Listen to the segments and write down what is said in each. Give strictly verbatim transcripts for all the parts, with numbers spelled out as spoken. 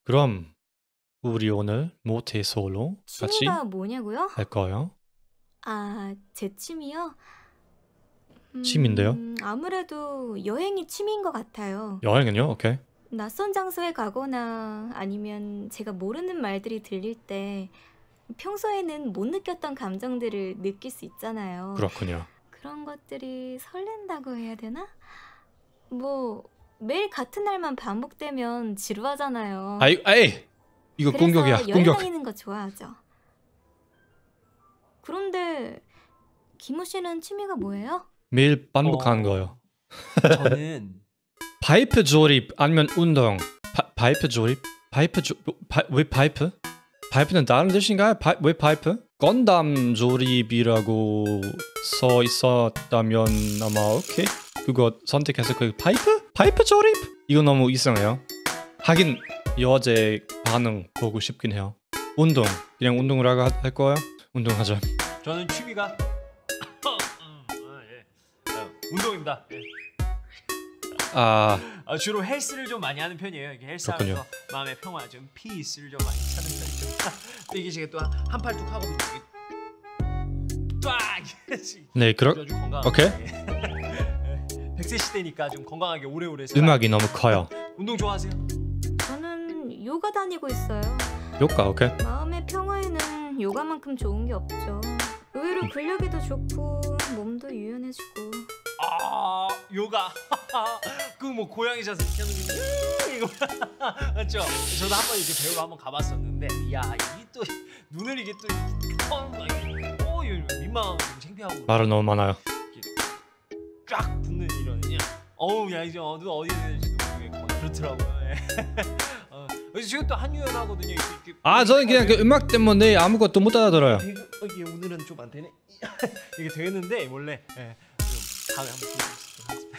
그럼 우리 오늘 모태 솔로 같이 취미가 뭐냐고요? 할 거예요. 아, 제 취미요? 취미인데요? 음, 아무래도 여행이 취미인 것 같아요. 여행은요? 오케이. 낯선 장소에 가거나 아니면 제가 모르는 말들이 들릴 때 평소에는 못 느꼈던 감정들을 느낄 수 있잖아요. 그렇군요. 그런 것들이 설렌다고 해야 되나? 뭐 매일 같은 날만 반복되면 지루하잖아요. 아이, 에이! 이거 그래서 공격이야. 여행 공격. 다니는 거 좋아하죠. 그런데 김우 씨는 취미가 뭐예요? 매일 반복하는 어, 거예요. 저는 파이프 조립 아니면 운동. 파, 파이프 조립? 파이프 조... 파, 왜 파이프? 파이프는 다른 뜻인가요? 파, 왜 파이프? 건담 조립이라고 써 있었다면 아마 오케이. 그거 선택해서 그 파이프? 파이프 조립? 이거 너무 이상해요. 하긴 여제 반응 보고 싶긴 해요. 운동. 그냥 운동을 하고 할 거예요? 운동하자. 저는 취미가 예. 어, 운동입니다. 예. 아, 아, 주로 헬스를 좀 많이 하는 편이에요. 이게 헬스하면서 그렇군요. 마음의 평화, 좀 피스를 좀 많이 찾는 편이죠. 또 이게 제가 또 한 팔 뚝 하고 딱 네, 그러... 아주 건강. 오케이. 백 세 시대니까 좀 건강하게 오래오래 살아. 음악이 너무 커요. 운동 좋아하세요? 저는 요가 다니고 있어요. 요가, 오케이. 마음의 평화에는 요가만큼 좋은 게 없죠. 의외로 근력에도 좋고 몸도 유연해지고. 아, 요가. 그 뭐 고양이 자세 켜는 게 이거 맞죠? 저도 한번 이렇게 배우러 한번 가봤었는데, 야, 이게 또 눈을 이게 또 어, 어, 민망하고 좀 창피하고 말은 너무 많아요. 쫙 붙는 이런 그냥 어우, 야, 이제 어, 눈 어디 되는지도 모르겠고 그렇더라고요. 예. 어, 그래서 지금 또 한유연하거든요. 이렇게 아, 저는 그냥 그 음악 때문에 아무것도 못 알아들어요. 어, 이게 오늘은 좀 안 되네. 이게 되는데 원래 예, 좀 다음에 한번 보여주겠습니다.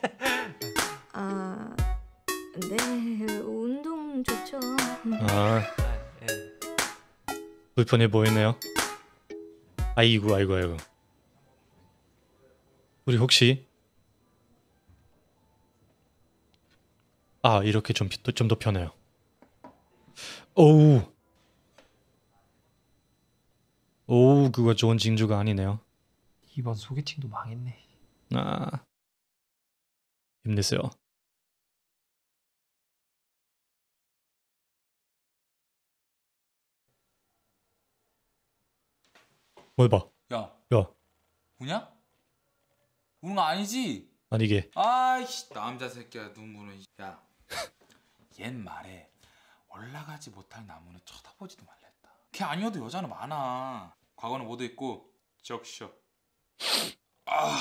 아, 네, 운동 좋죠. 아, 아, 예. 불편해 보이네요. 아이고, 아이고, 아이고. 우리 혹시 아, 이렇게 좀 좀 더 편해요. 오우. 오우, 그거 좋은 징조가 아니네요. 이번 소개팅도 망했네. 아, 힘내세요. 뭘 봐? 야, 야, 우냐? 우는 거 아니지? 아니 이게 아이씨, 남자 새끼야 눈물은. 야, 얜 말에 올라가지 못할 나무는 쳐다보지도 말랬다. 걔 아니어도 여자는 많아. 과거는 모두 있고 적셔. 아,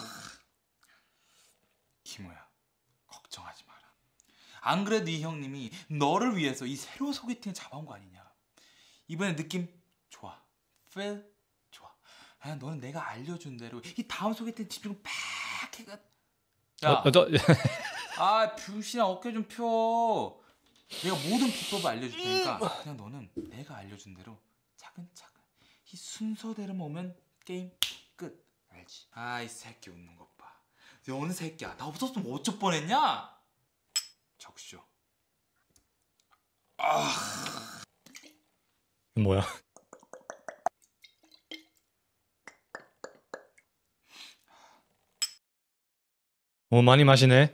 김호야, 걱정하지 마라. 안 그래도 이 형님이 너를 위해서 이 새로 소개팅을 잡아온 거 아니냐. 이번에 느낌 좋아. feel 좋아. 아, 너는 내가 알려준 대로 이 다음 소개팅 집중 팍 해가. 야, 어, 어, 너, 아, 병신아 어깨 좀 펴. 내가 모든 비법을 알려줄 테니까 그냥 너는 내가 알려준 대로 차근차근 이 순서대로만 오면 게임 끝. 알지? 아, 이 새끼 웃는 것 봐. 너 어느 새끼야? 나 없었으면 어쩔 뻔했냐? 적쇼. 아, 뭐야? 오, 많이 마시네.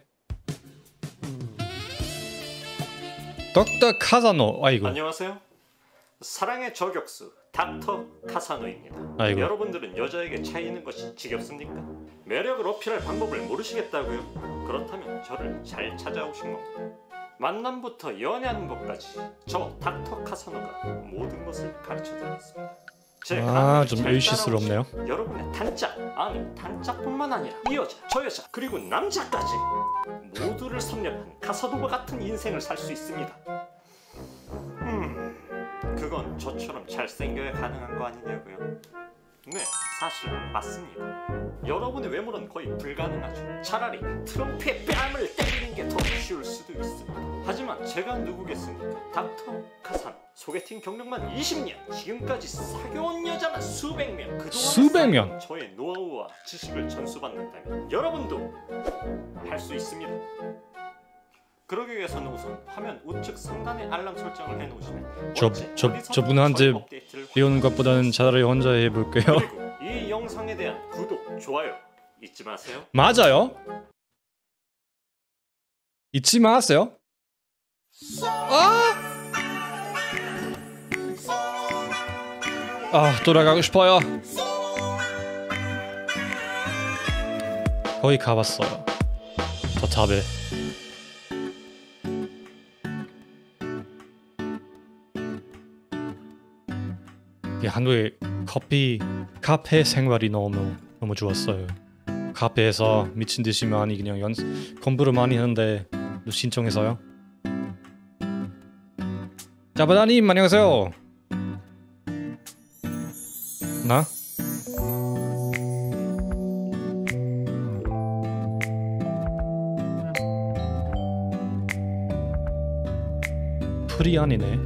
덕터 카사노. 아이고. 안녕하세요. 사랑의 저격수 닥터 카사노입니다. 아이고. 여러분들은 여자에게 차이는 것이 지겹습니까? 매력을 어필할 방법을 모르시겠다고요? 그렇다면 저를 잘 찾아오신 겁니다. 만남부터 연애하는 법까지 저 닥터 카사노가 모든 것을 가르쳐드리겠습니다. 제 아, 강의를 좀 잘 의시스럽네요. 따라오시면 여러분의 단짝, 아니 단짝뿐만 아니라 이 여자, 저 여자, 그리고 남자까지 모두를 섭렵한 카사노바 같은 인생을 살 수 있습니다. 음, 그건 저처럼 잘생겨야 가능한 거 아니냐고요? 네, 사실 맞습니다. 여러분의 외모는 거의 불가능하죠. 차라리 트럼프의 뺨을 때리는 게 더 쉬울 수도 있습니다. 하지만 제가 누구겠습니까? 닥터 카사노. 소개팅 경력만 이십 년, 지금까지 사귀어온 여자만 수백 명. 그동안 수백 명? 저의 노하우와 지식을 전수받는다면 여러분도 할 수 있습니다. 그러기 위해서는 우선 화면 우측 상단에 알람 설정을 해놓으시면 저, 언제 저, 어디서든 저분한테 저희 업데이트를 배우는 것보다는 차라리 혼자 해볼게요. 그리고 이 영상에 대한 구독, 좋아요 잊지 마세요. 맞아요. 잊지 마세요. 아! 아, 돌아가고 싶어요. 거의 가봤어요. 저 탑에. 이 한국의 커피 카페 생활이 너무 너무 좋았어요. 카페에서 미친 듯이 많이 그냥 연 공부를 많이 하는데 신청해서요. 자바다님 안녕하세요. 나? 풀이 아니네.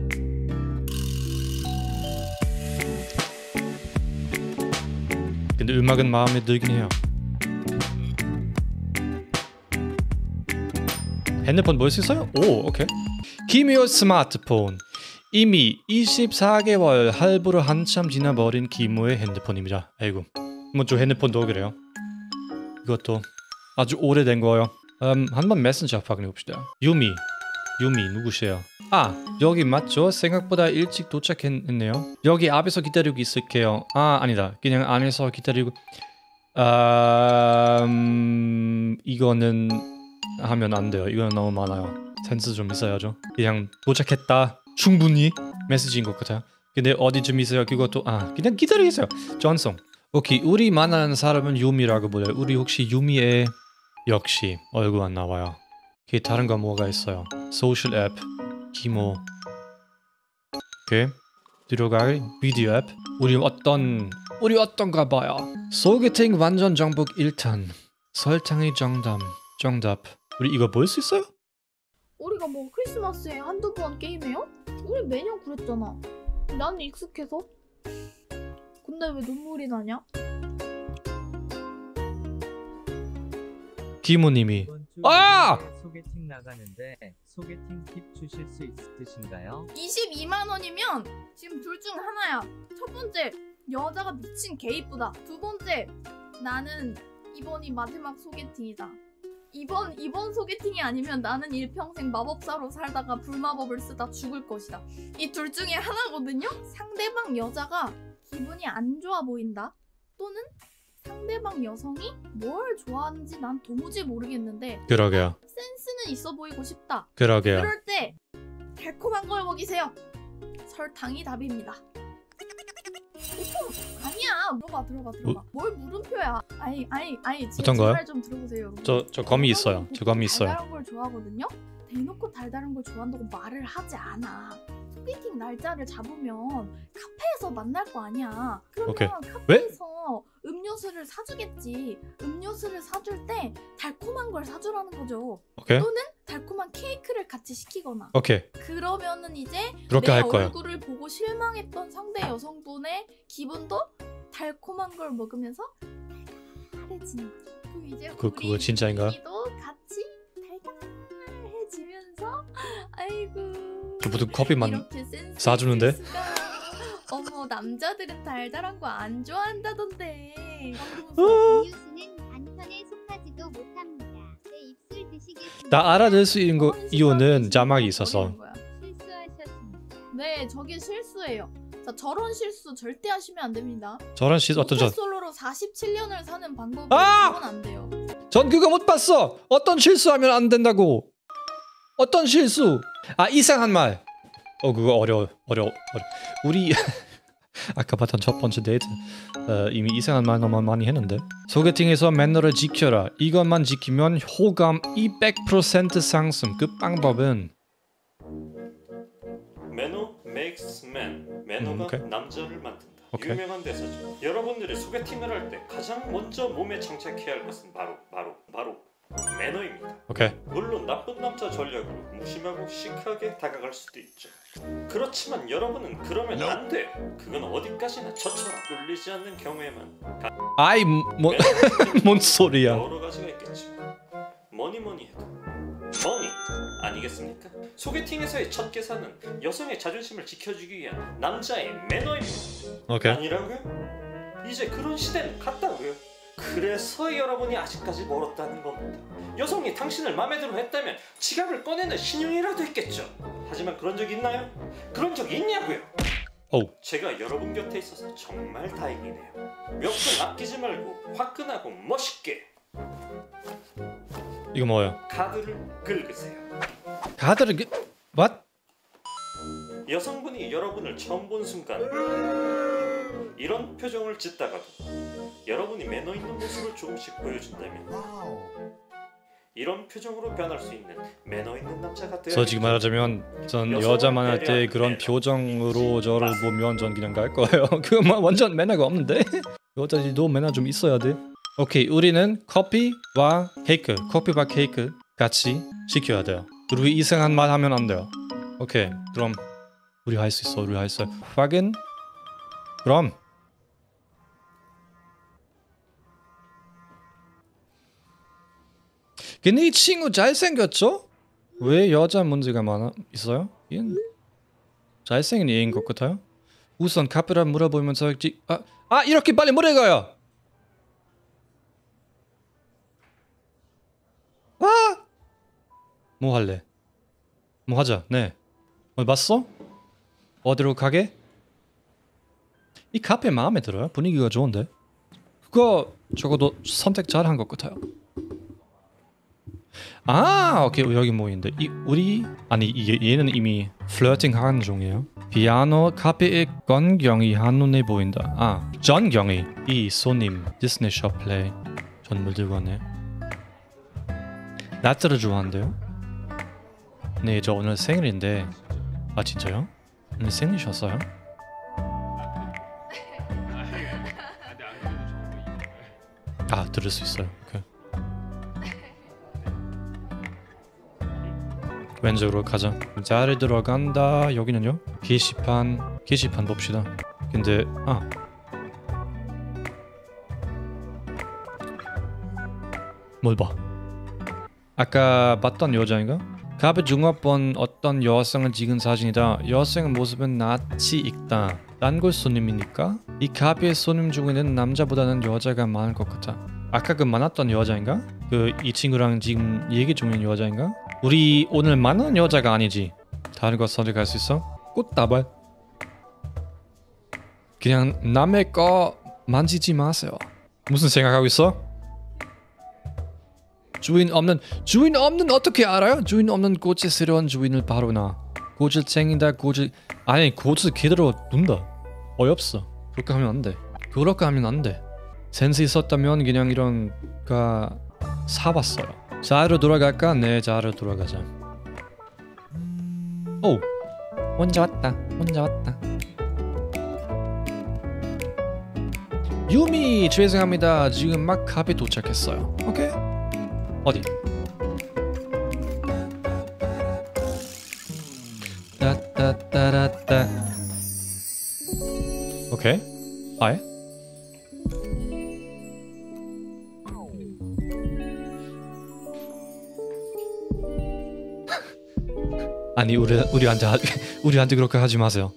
근데 음악은 마음에 들긴 해요. 핸드폰 볼 수 있어요? 오, 오케이. 기묘 스마트폰. 이미 이십사 개월 할부로 한참 지나버린 기모의 핸드폰입니다. 아이고, 뭐 저 핸드폰도 그래요. 이것도 아주 오래된 거예요. 음, 한번 메신저 확인해봅시다. 유미, 유미 누구세요? 아, 여기 맞죠? 생각보다 일찍 도착했네요. 여기 앞에서 기다리고 있을게요. 아, 아니다. 그냥 안에서 기다리고. 아, 음, 이거는 하면 안 돼요. 이거는 너무 많아요. 센스 좀 있어야죠. 그냥 도착했다. 충분히 메시지인 것 같아요. 근데 어디쯤 있어요? 그것도 아 그냥 기다리세요. 전송. 오케이, 우리 만나는 사람은 유미라고 불러요. 우리 혹시 유미의 역시 얼굴 안 나와요. 그 다른 거 뭐가 있어요? 소셜 앱, 기모. 오케이, 들어가기 비디오 앱. 우리 어떤 우리 어떤가 봐요. 소개팅 완전 정복 일 탄. 설탕이 정답. 정답. 우리 이거 볼 수 있어요? 우리가 뭐 크리스마스에 한두 번 게임해요? 우리 매년 그랬잖아. 난 익숙해서. 근데 왜 눈물이 나냐? 기모님이 이번 주 아! 소개팅 나가는데 소개팅 팁 주실 수 있으신가요? 이십이만 원이면 지금 둘 중 하나야. 첫 번째, 여자가 미친 개 이쁘다. 두 번째, 나는 이번이 마지막 소개팅이다. 이번 이번 소개팅이 아니면 나는 일평생 마법사로 살다가 불마법을 쓰다 죽을 것이다. 이 둘 중에 하나거든요. 상대방 여자가 기분이 안 좋아 보인다. 또는 상대방 여성이 뭘 좋아하는지 난 도무지 모르겠는데 그러게요. 센스는 있어 보이고 싶다. 그러게요. 그럴 때 달콤한 걸 먹이세요. 설탕이 답입니다. 보통 아니야. 들어가 들어가 들어가. 뭐? 뭘 물음표야. 아니 아니 아니 제, 어떤 거요? 제 말 좀 들어보세요. 여러분. 저 저 검이 있어요. 저 검이 있어요. 달달한 걸 좋아하거든요. 대놓고 달달한 걸 좋아한다고 말을 하지 않아. 소개팅 날짜를 잡으면 카페에서 만날 거 아니야. 그러면 오케이. 카페에서 음료수를 사주겠지. 음료수를 사줄 때 달콤한 걸 사주라는 거죠. 오케이. 또는 달콤한 케이크를 같이 시키거나. 오케이. 그러면은 이제 그렇게 내 할 거예요. 얼굴을 보고 실망했던 상대 여성분의 기분도 달콤한 걸 먹으면서 달달해지는 거죠. 그럼 이제 그- 우리 그거 진짜인가요? 도 같이 달달해지면서 아이고 저부터 커피만 이렇게 센스 사주는데? 있을 수가. 어머, 남자들은 달달한 거 안 좋아한다던데. 음료수는 단편에 속하지도 못합니다. 내 입술 드시겠습니다. 나 알아들 수 있는 거 그런 이유는 시간을 자막이 버리는 있어서. 거야. 실수하셨습니다. 네, 저게 실수예요. 자, 저런 실수 절대 하시면 안 됩니다. 저런 시 어떤 전 모태솔로로 사십칠 년을 사는 방법은 아! 그건 안 돼요. 전 그거 못 봤어. 어떤 실수하면 안 된다고. 어떤 실수? 아, 이상한 말. 어, 그거 어려워. 어려워. 어려. 우리 아까 봤던 첫 번째 데이트 어, 이미 이상한 말 너무 많이 했는데. 소개팅에서 매너를 지켜라. 이것만 지키면 호감 이백 퍼센트 상승. 그 방법은 매너 makes man. 매너가 음, 오케이. 남자를 만든다. 오케이. 유명한 대사죠. 여러분들이 소개팅을 할 때 가장 먼저 몸에 장착해야 할 것은 바로 바로 바로 매너입니다. 오케이. 물론 나쁜 남자 전략으로 무심하고 시크하게 다가갈 수도 있죠. 그렇지만 여러분은 그러면 안 돼요. 그건 어디까지나 저처럼 뚫리지 않는 경우에만 아이 뭐 뭔 소리야? 여러 가지가 있겠죠. 뭐니 뭐니 해도 머니 아니 아니겠습니까? 소개팅에서의 첫 계산은 여성의 자존심을 지켜주기 위한 남자의 매너입니다. 오케이. 아니라고요? 이제 그런 시대는 갔다고요. 그래서 여러분이 아직까지 멀었다는 겁니다. 여성이 당신을 마음에 들어 했다면 지갑을 꺼내는 신용이라도 했겠죠. 하지만 그런 적 있나요? 그런 적 있냐고요? 오. 제가 여러분 곁에 있어서 정말 다행이네요. 몇 분 아끼지 말고 화끈하고 멋있게 이거 뭐예요? 카드를 긁으세요. 카드를 그... what? 여성분이 여러분을 처음 본 순간 이런 표정을 짓다가도 여러분이 매너 있는 모습을 조금씩 보여준다면 이런 표정으로 변할 수 있는 매너 있는 남자가 되어. 솔직히 말하자면 전 여자 만날 때 그런 표정으로 저를 보면 전 그냥 갈 거예요. 그건 완전 매너가 없는데. 여자들도 매너 좀 있어야 돼. 오케이, 우리는 커피와 케이크, 커피와 케이크 같이 시켜야 돼요. 그리고 이상한 말 하면 안 돼요. 오케이, 그럼 우리 할 수 있어, 우리 할 수 있어. 확인. 그럼. 근데 이 친구 잘생겼죠? 왜 여자 문제가 많아 있어요? 얘는 잘생긴 애인 것 같아요. 우선 카페라 물어보면서 아, 아 이렇게 빨리 물어가요. 아! 뭐 할래? 뭐 하자. 네. 어디 봤어? 어디로 가게? 이 카페 마음에 들어요? 분위기가 좋은데. 그거 적어도 선택 잘한 것 같아요. 아, 오케이. 여기 뭐 있는데 이 우리 아니 얘, 얘는 이미 플러팅 하는 중이에요. 피아노 카페에 건경이 한눈에 보인다. 아, 전경이 이 손님 디스니 숍 플레이 전물 들고 왔네. 라떼를 좋아한대요. 네, 저 오늘 생일인데. 아 진짜요? 오늘 생일이셨어요? 아, 들을 수 있어요. 오케이. 왼쪽으로 가자. 잘 들어간다. 여기는요? 게시판. 게시판 봅시다. 근데 아 뭘 봐? 아까 봤던 여자인가? 카페 중업본 어떤 여성을 찍은 사진이다. 여성의 모습은 낯이 익다. 단골 손님이니까 이 카페의 손님 중에는 남자보다는 여자가 많을 것 같아. 아까 그 만났던 여자인가? 그 이 친구랑 지금 얘기 중인 여자인가? 우리 오늘 만난 여자가 아니지. 다른 거 선택할 수 있어? 꽃다발. 그냥 남의 거 만지지 마세요. 무슨 생각하고 있어? 주인 없는 주인 없는 어떻게 알아요? 주인 없는 꽃의 새로운 주인을 바로 놔. 꽃을 챙긴다. 꽃을 아니 꽃을 그대로 둔다. 어이없어. 그렇게 하면 안 돼. 그렇게 하면 안 돼. 센스 있었다면 그냥 이런 가 사봤어요. 자로 돌아갈까? 네, 자로 돌아가자. 오, 혼자 왔다. 혼자 왔다. 유미 죄송합니다. 지금 막 카페 도착했어요. 오케이. 어디? 따따따라따. 오케이. 아예? 아니 우리 우리한테 하, 우리한테 그렇게 하지 마세요.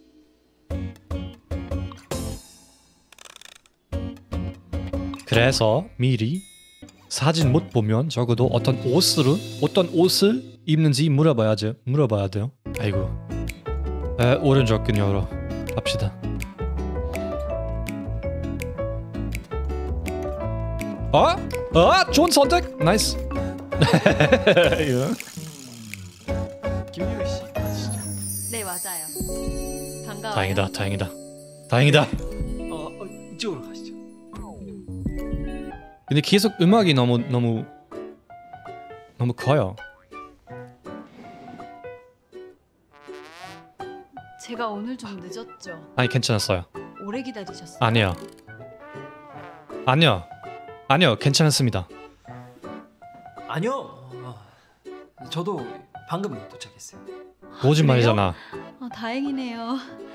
그래서 미리 사진 못 보면 적어도 어떤 옷을 어떤 옷을 입는지 물어봐야죠. 물어봐야 돼요. 아이고. 에, 오른쪽 끈 열어. 갑시다. 아? 아, 좋은 선택. 나이스. 김유희 씨 맞으시죠? 네, 맞아요. 반가워요. 다행이다. 다행이다. 다행이다. 어, 어 이쪽으로 가시죠. 근데 계속 음악이 너무 너무 너무 커요. 제가 오늘 좀 늦었죠? 아니 괜찮았어요. 오래 기다리셨어요? 아니요. 아니요. 아니요. 괜찮았습니다. 아니요. 어, 저도 방금 도착했어요. 거짓말이잖아. 아, 다행이네요.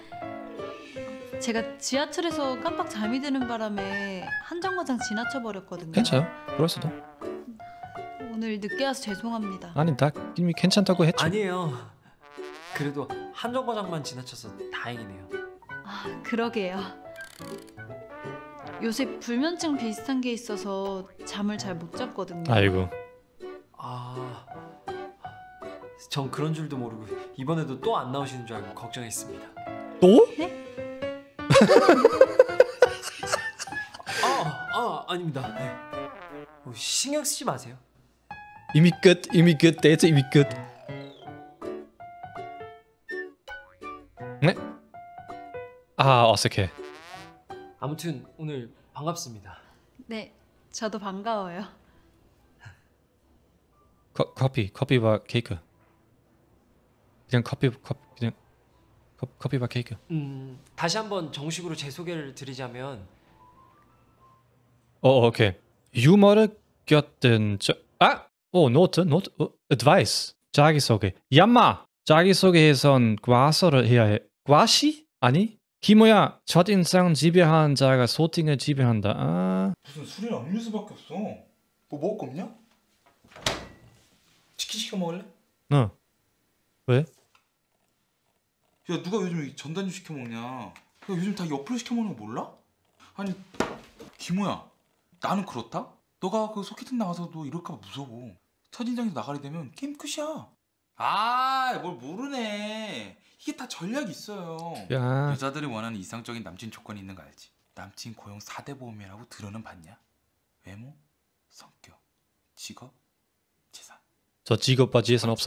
제가 지하철에서 깜빡 잠이 드는 바람에 한정거장 지나쳐 버렸거든요. 괜찮아요. 그럴 수도. 오늘 늦게 와서 죄송합니다. 아니 나 이미 괜찮다고 했죠. 아니에요. 그래도 한 정거장만 지나쳐서 다행이네요. 아, 그러게요. 요새 불면증 비슷한 게 있어서 잠을 잘 못 잤거든요. 아이고. 아, 전 그런 줄도 모르고 이번에도 또 안 나오시는 줄 알고 걱정했습니다. 또? 아, 아 아닙니다. 네. 뭐 신경 쓰지 마세요. 이미 끝. 이미 끝. 데이트 이미 끝. 네? 아 어색해. 아무튼 오늘 반갑습니다. 네, 저도 반가워요. 커, 커피. 커피와 케이크. 그냥 커피 커피 그냥 커, 커피와 케이크. 음, 다시 한번 정식으로 제 소개를 드리자면 어 오케이. 유머를 곁든 저 아! 오 노트 노트 어, advice. 자기소개. 야마. 자기소개에선 과서를 해야 해. 과시? 아니? 기모야 첫인상 지배한 자가 소팅을 지배한다. 아. 무슨 술이랑 음료수밖에 없어. 뭐 먹을 거 없냐? 치킨 시켜 먹을래? 어. 왜? 야 누가 요즘 전단지 시켜 먹냐? 야 요즘 다 옆으로 시켜 먹는 거 몰라? 아니 기모야 나는 그렇다? 너가 그 소개팅 나가서도 이럴까 봐 무서워. 첫인상에서 나가게 되면 게임 끝이야. 아 뭘 모르네. 이게 다 전략이 있어요. 야. 여자들이 원하는 이상적인 남친 조건이 있는 거 알지? 남친 고용 사 대 보험이라고 들어는 봤냐? 외모, 성격, 직업, 재산. 저 직업과 재산 없어.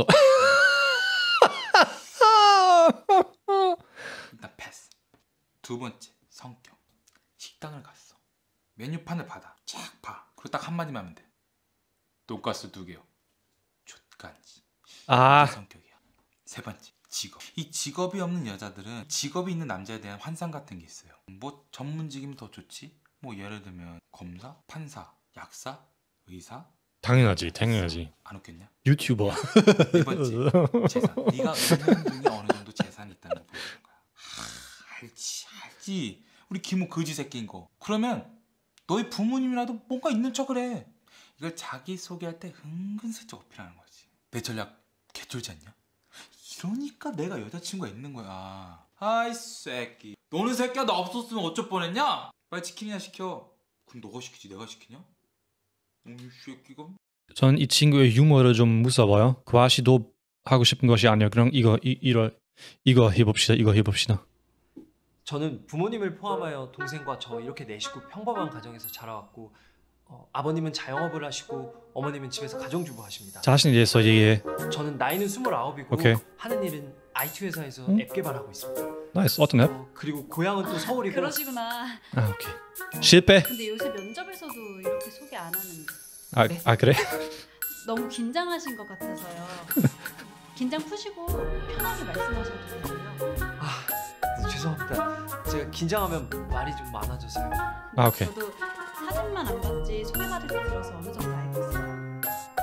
일단 패스. 두 번째 성격. 식당을 갔어. 메뉴판을 받아. 쫙 봐. 그리고 딱 한마디만 하면 돼. 돈가스 두 개요. 족간지. 아. 성격이야. 세 번째 직업. 이 직업이 없는 여자들은 직업이 있는 남자에 대한 환상 같은 게 있어요. 뭐 전문직이면 더 좋지? 뭐 예를 들면 검사, 판사, 약사, 의사. 당연하지, 당연하지. 안 웃겼냐? 유튜버. 네 번째 재산. 네가 은행중에 어느 정도 재산이 있다는 걸 보여주는 거야. 하, 알지, 알지. 우리 기모 거지 새끼인 거. 그러면 너희 부모님이라도 뭔가 있는 척을 해. 이걸 자기 소개할 때 은근슬쩍 어필하는 거지. 내 전략 개쫄지 않냐? 이러니까 내가 여자친구가 있는 거야. 아이 새끼. 너는 새끼야 나 없었으면 어쩔 뻔했냐? 빨리 치킨이나 시켜. 그럼 너가 시키지 내가 시키냐? 이 새끼가. 전 이 친구의 유머를 좀 무서워요. 과시도 하고 싶은 것이 아니야. 그냥 이거 이, 이러, 이거 해봅시다. 이거 해봅시다. 저는 부모님을 포함하여 동생과 저 이렇게 네 식구 평범한 가정에서 자라왔고 어, 아버님은 자영업을 하시고 어머님은 집에서 가정주부 하십니다. 자신에 대해서 얘기해. 저는 나이는 스물아홉이고 오케이. 하는 일은 아이티 회사에서 응? 앱 개발하고 있습니다. 나이스. 어떤 앱? 어, 그리고 고향은 또 서울이고. 그러시구나. 아 오케이. 실패. 근데 요새 면접에서도 이렇게 소개 안 하는데. 아, 네. 아 그래? 너무 긴장하신 것 같아서요. 긴장 푸시고 편하게 말씀하셔도 돼요. 아 죄송합니다. 제가 긴장하면 말이 좀 많아져서요. 아 오케이. 저도 사진만 안 봤지 소개받을 때 들어서 어느 정도 알고 있어요.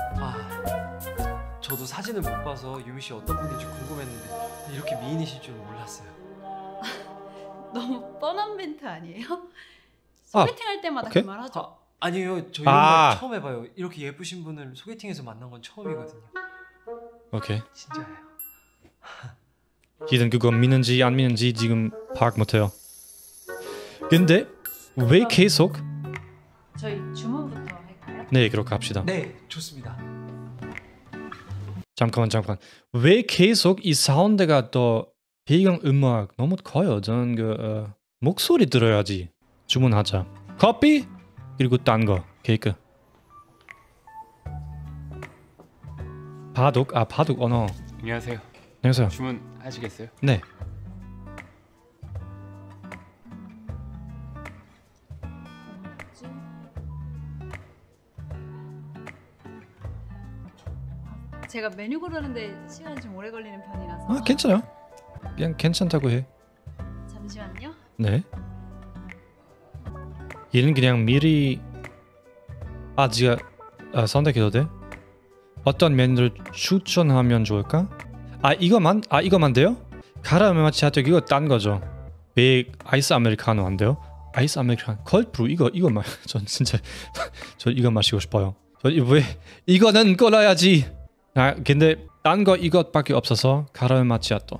아 저도 사진을 못 봐서 유미 씨 어떤 분인지 궁금했는데 이렇게 미인이실 줄 몰랐어요. 너무 뻔한 멘트 아니에요? 아, 소개팅 할 때마다 오케이. 그 말 하죠. 아, 아니에요. 저 이런 아. 말 처음 해봐요. 이렇게 예쁘신 분을 소개팅에서 만난 건 처음이거든요. 오케이. 진짜예요. 히든 그거 믿는지 안 믿는지 지금 파악 못해요. 근데 왜 계속? 저희 주문부터 할까요? 네 그렇게 합시다. 네 좋습니다. 잠깐만 잠깐. 왜 계속 이 사운드가 더 배경 음악 너무 커요. 저는 그 어, 목소리 들어야지. 주문하자. 커피 그리고 딴 거 케이크. 바둑 아 바둑 언어. 안녕하세요. 안녕하세요. 주문하시겠어요? 네. 제가 메뉴 고르는데 시간이 좀 오래 걸리는 편이라서. 아 괜찮아요. 그냥 괜찮다고 해. 잠시만요. 네. 얘는 그냥 미리 아 제가 아, 선택해도 돼? 어떤 메뉴를 추천하면 좋을까? 아 이거만? 아 이거만 돼요? 카라멜 마치아토 이거 딴 거죠. 왜 아이스 아메리카노 안 돼요? 아이스 아메리카노 콜드브루 이거 이거 마. 전 진짜 저 이거 마시고 싶어요. 왜 이거는 골라야지. 아 근데 딴 거 이것밖에 없어서 카라멜 마키아토.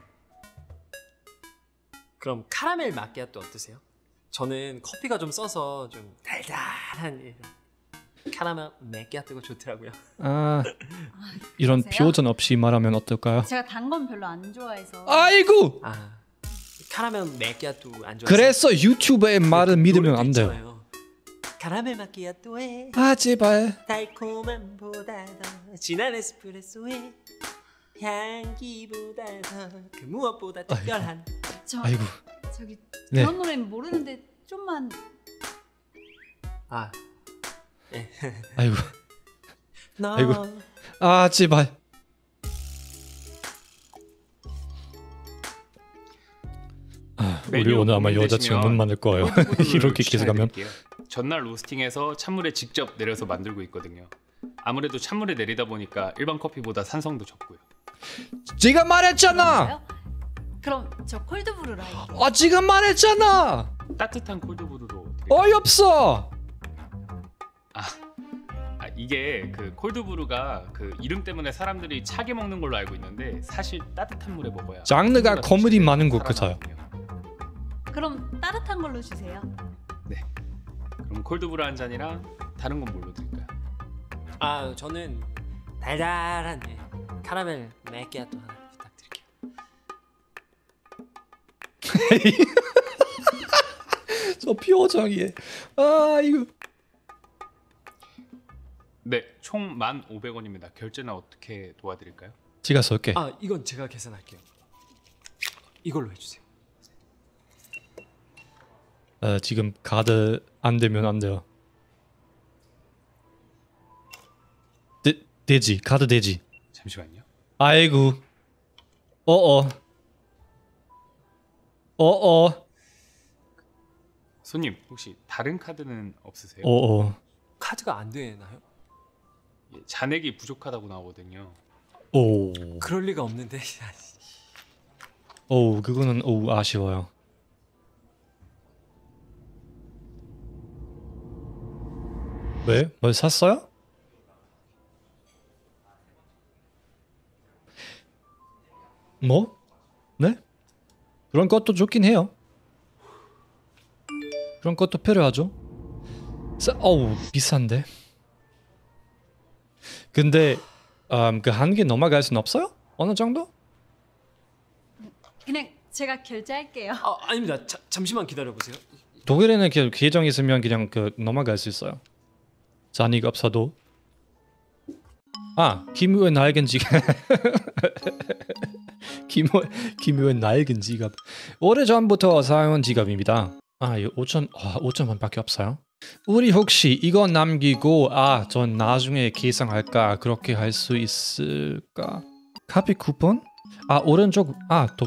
그럼 카라멜 마키아토 어떠세요? 저는 커피가 좀 써서 좀 달달한 이런 카라멜 마키아토가 좋더라고요. 아 이런 보세요. 표정 없이 말하면 어떨까요? 제가 단 건 별로 안 좋아해서. 아이고. 아 카라멜 마키아토 안 좋아해요? 그래서 유튜브의 말을 믿으면 안 돼요. 있잖아요. 카라멜 마키아토에 아 제발. 달콤함 보다 더 진한 에스프레소에 향기보다 더 그 무엇보다 특별한 저 아이고. 저기 네. 그런 노래는 모르는데 좀만. 아 예. 아이고. 너 아이고. 아 제발. 아, 우리 메뉴 오늘 아마 고민되시면 여자친구 못 만날 거예요. 콜드브루를 이렇게 계속 가면. 추천해드릴게요. 전날 로스팅해서 찬물에 직접 내려서 만들고 있거든요. 아무래도 찬물에 내리다 보니까 일반 커피보다 산성도 적고요. 지금 말했잖아. 그런가요? 그럼 저 콜드브루로 할게요. 아 지금 말했잖아. 따뜻한 콜드브루로 드릴까요? 어이없어. 아 이게 그 콜드브루가 그 이름 때문에 사람들이 차게 먹는 걸로 알고 있는데 사실 따뜻한 물에 먹어야 장르가 코미디 많은 것 같아요. 그럼 따뜻한 걸로 주세요. 그럼 콜드브루 한 잔이랑 다른 건 뭘로 드릴까요? 아 저는 달달한 예, 카라멜 마키아토 하나 부탁드릴게요. 저 표정이. 아 이거. 네, 총 만 오백 원입니다. 결제는 어떻게 도와드릴까요? 제가 쏠게. 아 이건 제가 계산할게요. 이걸로 해주세요. 어, 지금 카드 안 되면 안 돼요. 되, 되지. 카드 되지. 잠시만요. 아이고. 어어. 어어. 손님 혹시 다른 카드는 없으세요? 어어. 카드가 안 되나요? 예, 잔액이 부족하다고 나오거든요. 오. 그럴 리가 없는데. 오 그거는 오 아쉬워요. 왜? 뭘 샀어요? 뭐? 네? 그런 것도 좋긴 해요. 그런 것도 필요하죠. 싸, 어우 비싼데. 근데 음, 그 한 개 넘어갈 순 없어요? 어느 정도? 그냥 제가 결제할게요. 아 아닙니다. 자, 잠시만 기다려 보세요. 독일에는 그 계정 있으면 그냥 그 넘어갈 수 있어요. 잔이가 없어도. 아 김우의 낡은 지갑. 김우 김우의 낡은 지갑. 오래전부터 사용한 지갑입니다. 아 이 오천 아 오천 원밖에 없어요. 우리 혹시 이거 남기고 아 전 나중에 계산할까 그렇게 할 수 있을까? 카피 쿠폰? 아 오른쪽 아독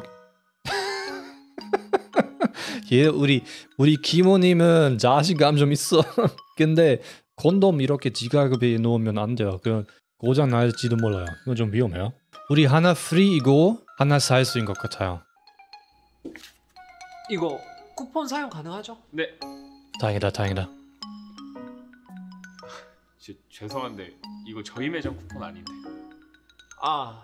얘 우리 우리 김호님은 자신감 좀 있어. 근데 콘돔 이렇게 지갑에 놓으면 안 돼요. 그 고장 날지도 몰라요. 이거 좀 위험해요. 우리 하나 프리이고 하나 살 수 있는 것 같아요. 이거 쿠폰 사용 가능하죠? 네. 다행이다, 다행이다. 저, 죄송한데 이거 저희 매장 쿠폰 아닌데. 아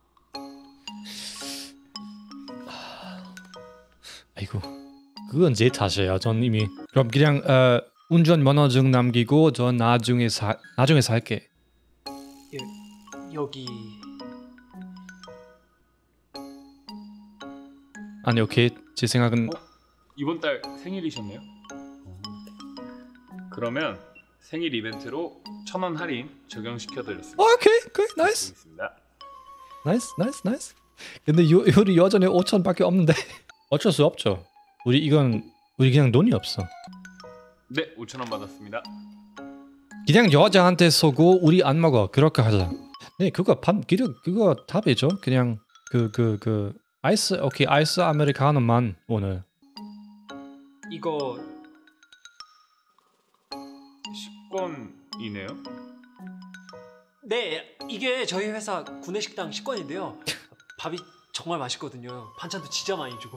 아이고, 그건 제 탓이에요. 전 이미 그럼 그냥 어, 운전 면허증 남기고 저 나중에 사 나중에 살게. 여, 여기 아니 오케이 제 생각은 어? 이번 달 생일이셨네요? 그러면 생일 이벤트로 천 원 할인 적용시켜드렸습니다. 오케이 오케이 나이스 있습니다. 나이스 나이스 나이스. 근데 요, 우리 여전히 오천밖에 없는데 어쩔 수 없죠. 우리 이건 우리 그냥 돈이 없어. 네, 오천 원 받았습니다. 그냥 여자한테 쏘고 우리 안 먹어. 그렇게 하자. 네 그거 밥 그거 그거 답이죠. 그냥 그 그 그 아이스 오케이 아이스 아메리카노만 오늘. 이거 식권이네요. 네 이게 저희 회사 구내식당 식권인데요. 밥이 정말 맛있거든요. 반찬도 진짜 많이 주고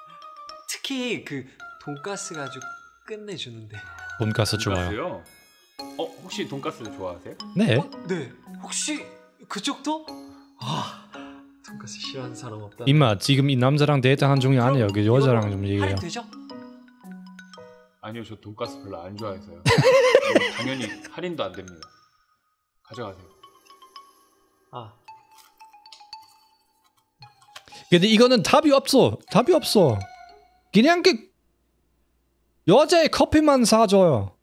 특히 그 돈가스가 아주 끝내주는데. 돈가스 좋아요. 돈가스요? 어 혹시 돈가스 좋아하세요? 네. 어, 네. 혹시 그쪽도? 아, 돈가스 싫어하는 사람 없다. 임마 지금 이 남자랑 데이트한 중이 아니에요. 그 여자랑 좀 얘기해요. 할인 되죠? 아니요 저 돈가스 별로 안 좋아해서요. 당연히 할인도 안 됩니다. 가져가세요. 아, 근데 이거는 답이 없어. 답이 없어. 그냥 그 여자의 커피만 사줘요.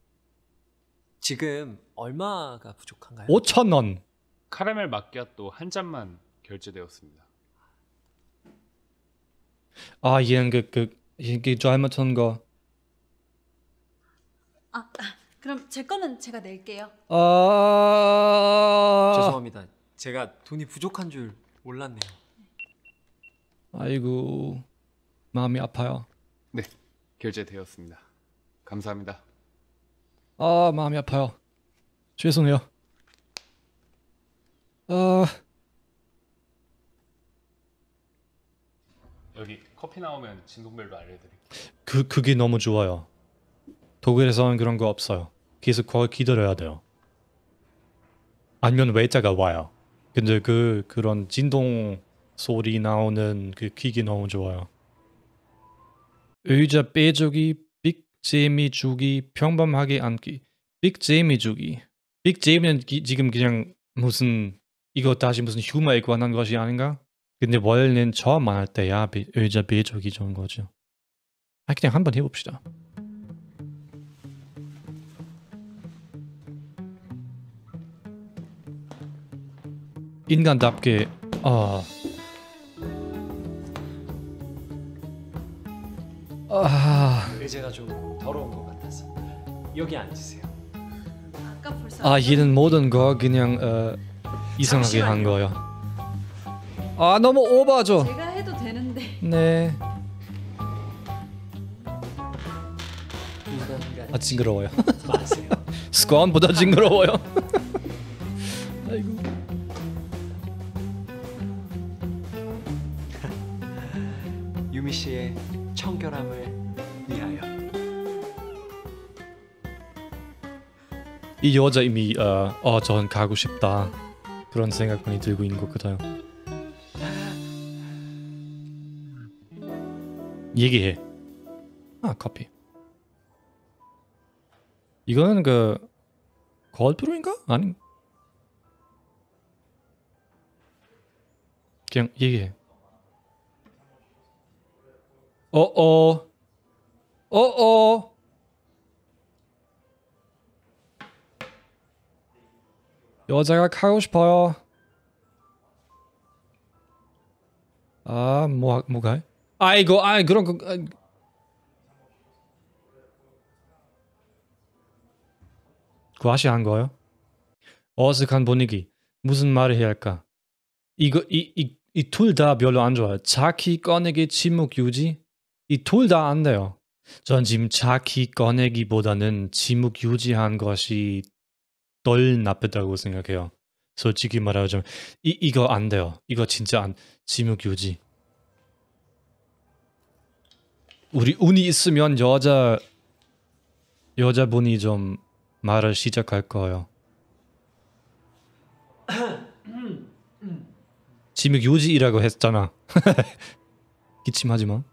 지금 얼마가 부족한가요? 오천 원. 카라멜 마키아또 한 잔만 결제되었습니다. 아 얘는 그그 이게 잘못한 거. 아, 아 그럼 제 거는 제가 낼게요. 아 죄송합니다. 제가 돈이 부족한 줄 몰랐네요. 아이고 마음이 아파요. 네 결제되었습니다. 감사합니다. 아 마음이 아파요. 죄송해요. 아 여기 커피 나오면 진동벨도 알려드릴게요. 그 그게 너무 좋아요. 독일에서는 그런 거 없어요. 계속 거기 기다려야 돼요. 아니면 웨이터가 와요. 근데 그 그런 진동 소리 나오는 그 기기 너무 좋아요. 의자 빼주기, 빅재미 주기, 평범하게 앉기. 빅재미 주기. 빅재미는 지금 그냥 무슨 이거 다시 무슨 휴머에 관한 것이 아닌가? 근데 원래는 저만 할 때야 의자 빼주기 좋은 거죠. 아 그냥 한번 해봅시다. 인간답게 아 아, 의자가 좀 더러운 것 같아서 여기 앉으세요. 아까 벌써 아 얘는 모든 거 그냥 어, 이상하게 한 거예요. 아 너무 오버죠. 제가 해도 되는데. 네. 인간같이 아 징그러워요. 마세요. 스콘보다 징그러워요. 아이고. 유미 씨의 청결함을 위하여. 이 여자 이미 어, 어, 전 가고 싶다 그런 생각만이 들고 있는 것 같아요. 얘기해. 아 커피. 이거는 그 콜드브루인가? 아니. 그냥 얘기해. 어어. 어어. 여자가 가고 싶어요. 아, 뭐, 뭐가? 아이고, 아이, 그런 거. 아, 과시한 거요? 어색한 분위기. 무슨 말을 해야 할까? 이거, 이, 이, 이 둘 다 별로 안 좋아요. 자기 꺼내기 침묵 유지? 이 둘 다 안 돼요. 전 지금 자기 꺼내기보다는 침묵 유지한 것이 덜 나쁘다고 생각해요. 솔직히 말하자면 이 이거 안 돼요. 이거 진짜 안 침묵 유지. 우리 운이 있으면 여자 여자분이 좀 말을 시작할 거예요. 침묵 유지라고 했잖아. 기침하지 마.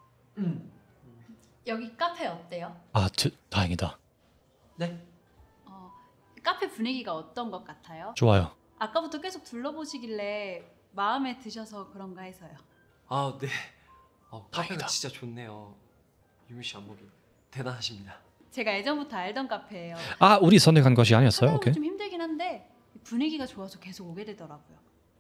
여기 카페 어때요? 아, 저, 다행이다. 네. 어, 카페 분위기가 어떤 것 같아요? 좋아요. 아까부터 계속 둘러보시길래 마음에 드셔서 그런가 해서요. 아, 네. 어, 카페가 다행이다. 진짜 좋네요. 유미 씨 안목이 대단하십니다. 제가 예전부터 알던 카페예요. 아, 우리 선택한 것이 아니었어요. 찾아보기 오케이. 좀 힘들긴 한데 분위기가 좋아서 계속 오게 되더라고요.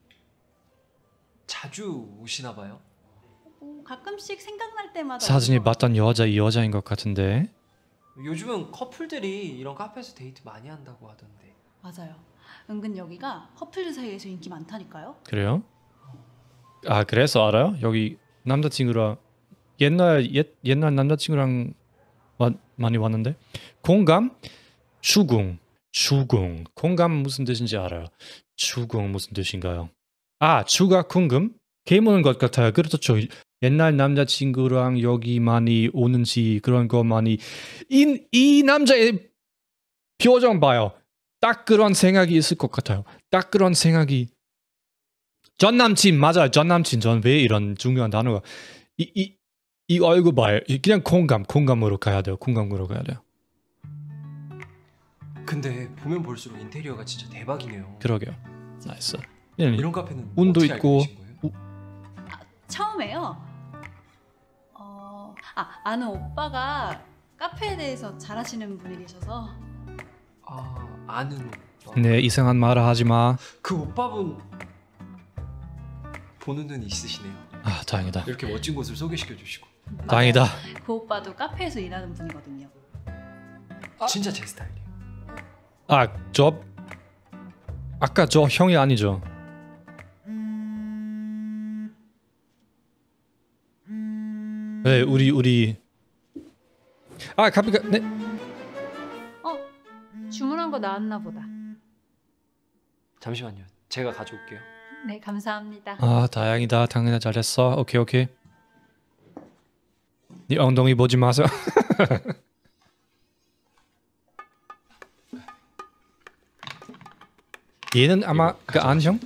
자주 오시나 봐요? 뭐 가끔씩 생각날 때마다 사진이 오는 것 봤던 여자 이 여자인 것 같은데. 요즘은 커플들이 이런 카페에서 데이트 많이 한다고 하던데. 맞아요. 은근 여기가 커플들 사이에서 인기 많다니까요. 그래요? 아 그래서 알아요? 여기 남자친구랑 옛날 옛 옛날 남자친구랑 와, 많이 왔는데 공감 추궁 추궁 공감 무슨 뜻인지 알아요? 추궁 무슨 뜻인가요? 아 추가 궁금 개모는 것 같아요. 그렇죠. 옛날 남자친구랑 여기 많이 오는지 그런 거 많이 이, 이 남자의 표정 봐요. 딱 그런 생각이 있을 것 같아요. 딱 그런 생각이. 전 남친 맞아요. 전 남친. 전 왜 이런 중요한 단어가 이 이 이 얼굴 봐요. 그냥 공감, 공감으로 가야 돼요. 공감으로 가야 돼요. 근데 보면 볼수록 인테리어가 진짜 대박이네요. 그러게요. 나이스. 이런 카페는 운도 어떻게 알고 있고. 계신 거예요? 우, 처음에요. 어, 아 아는 오빠가 카페에 대해서 잘하시는 분이 계셔서. 아 아는 오빠. 네 이상한 말을 하지 마. 그 오빠분 보는 눈이 있으시네요. 아 다행이다. 이렇게 멋진 곳을 소개시켜 주시고. 다행이다. 그 오빠도 카페에서 일하는 분이거든요. 진짜 제 스타일이에요. 아 저 아까 저 형이 아니죠. 네 우리 우리 아 갑자기 네. 어 주문한 거 나왔나 보다. 잠시만요. 제가 가져올게요. 네 감사합니다. 아 다행이다. 당연히 잘했어. 오케이 오케이. 네 엉덩이 보지 마세요. 얘는 아마 그 안형?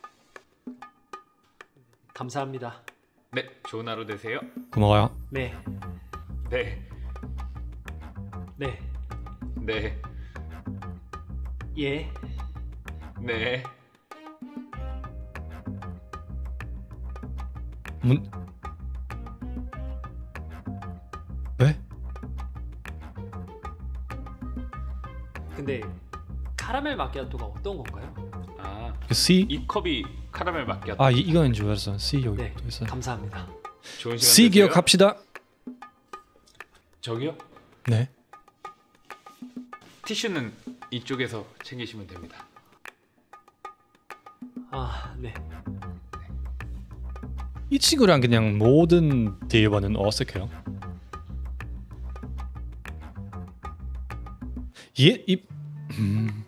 감사합니다. 네, 좋은 하루 되세요. 고마워요. 네. 네, 네. 네, 예. 네. 문 왜? 근데 카라멜 마키아토가 어떤 건가요? 아, 그 C? 이 컵이 카라멜 마키아토. 아 이, 이거인 줄 알았어. C 여기 네. 또 있어요. 감사합니다. 좋은 시간 C 되세요. 기억합시다. 저기요? 네. 티슈는 이쪽에서 챙기시면 됩니다. 아, 네. 이 친구랑 그냥 모든 대화는 어색해요. 얘 이 음.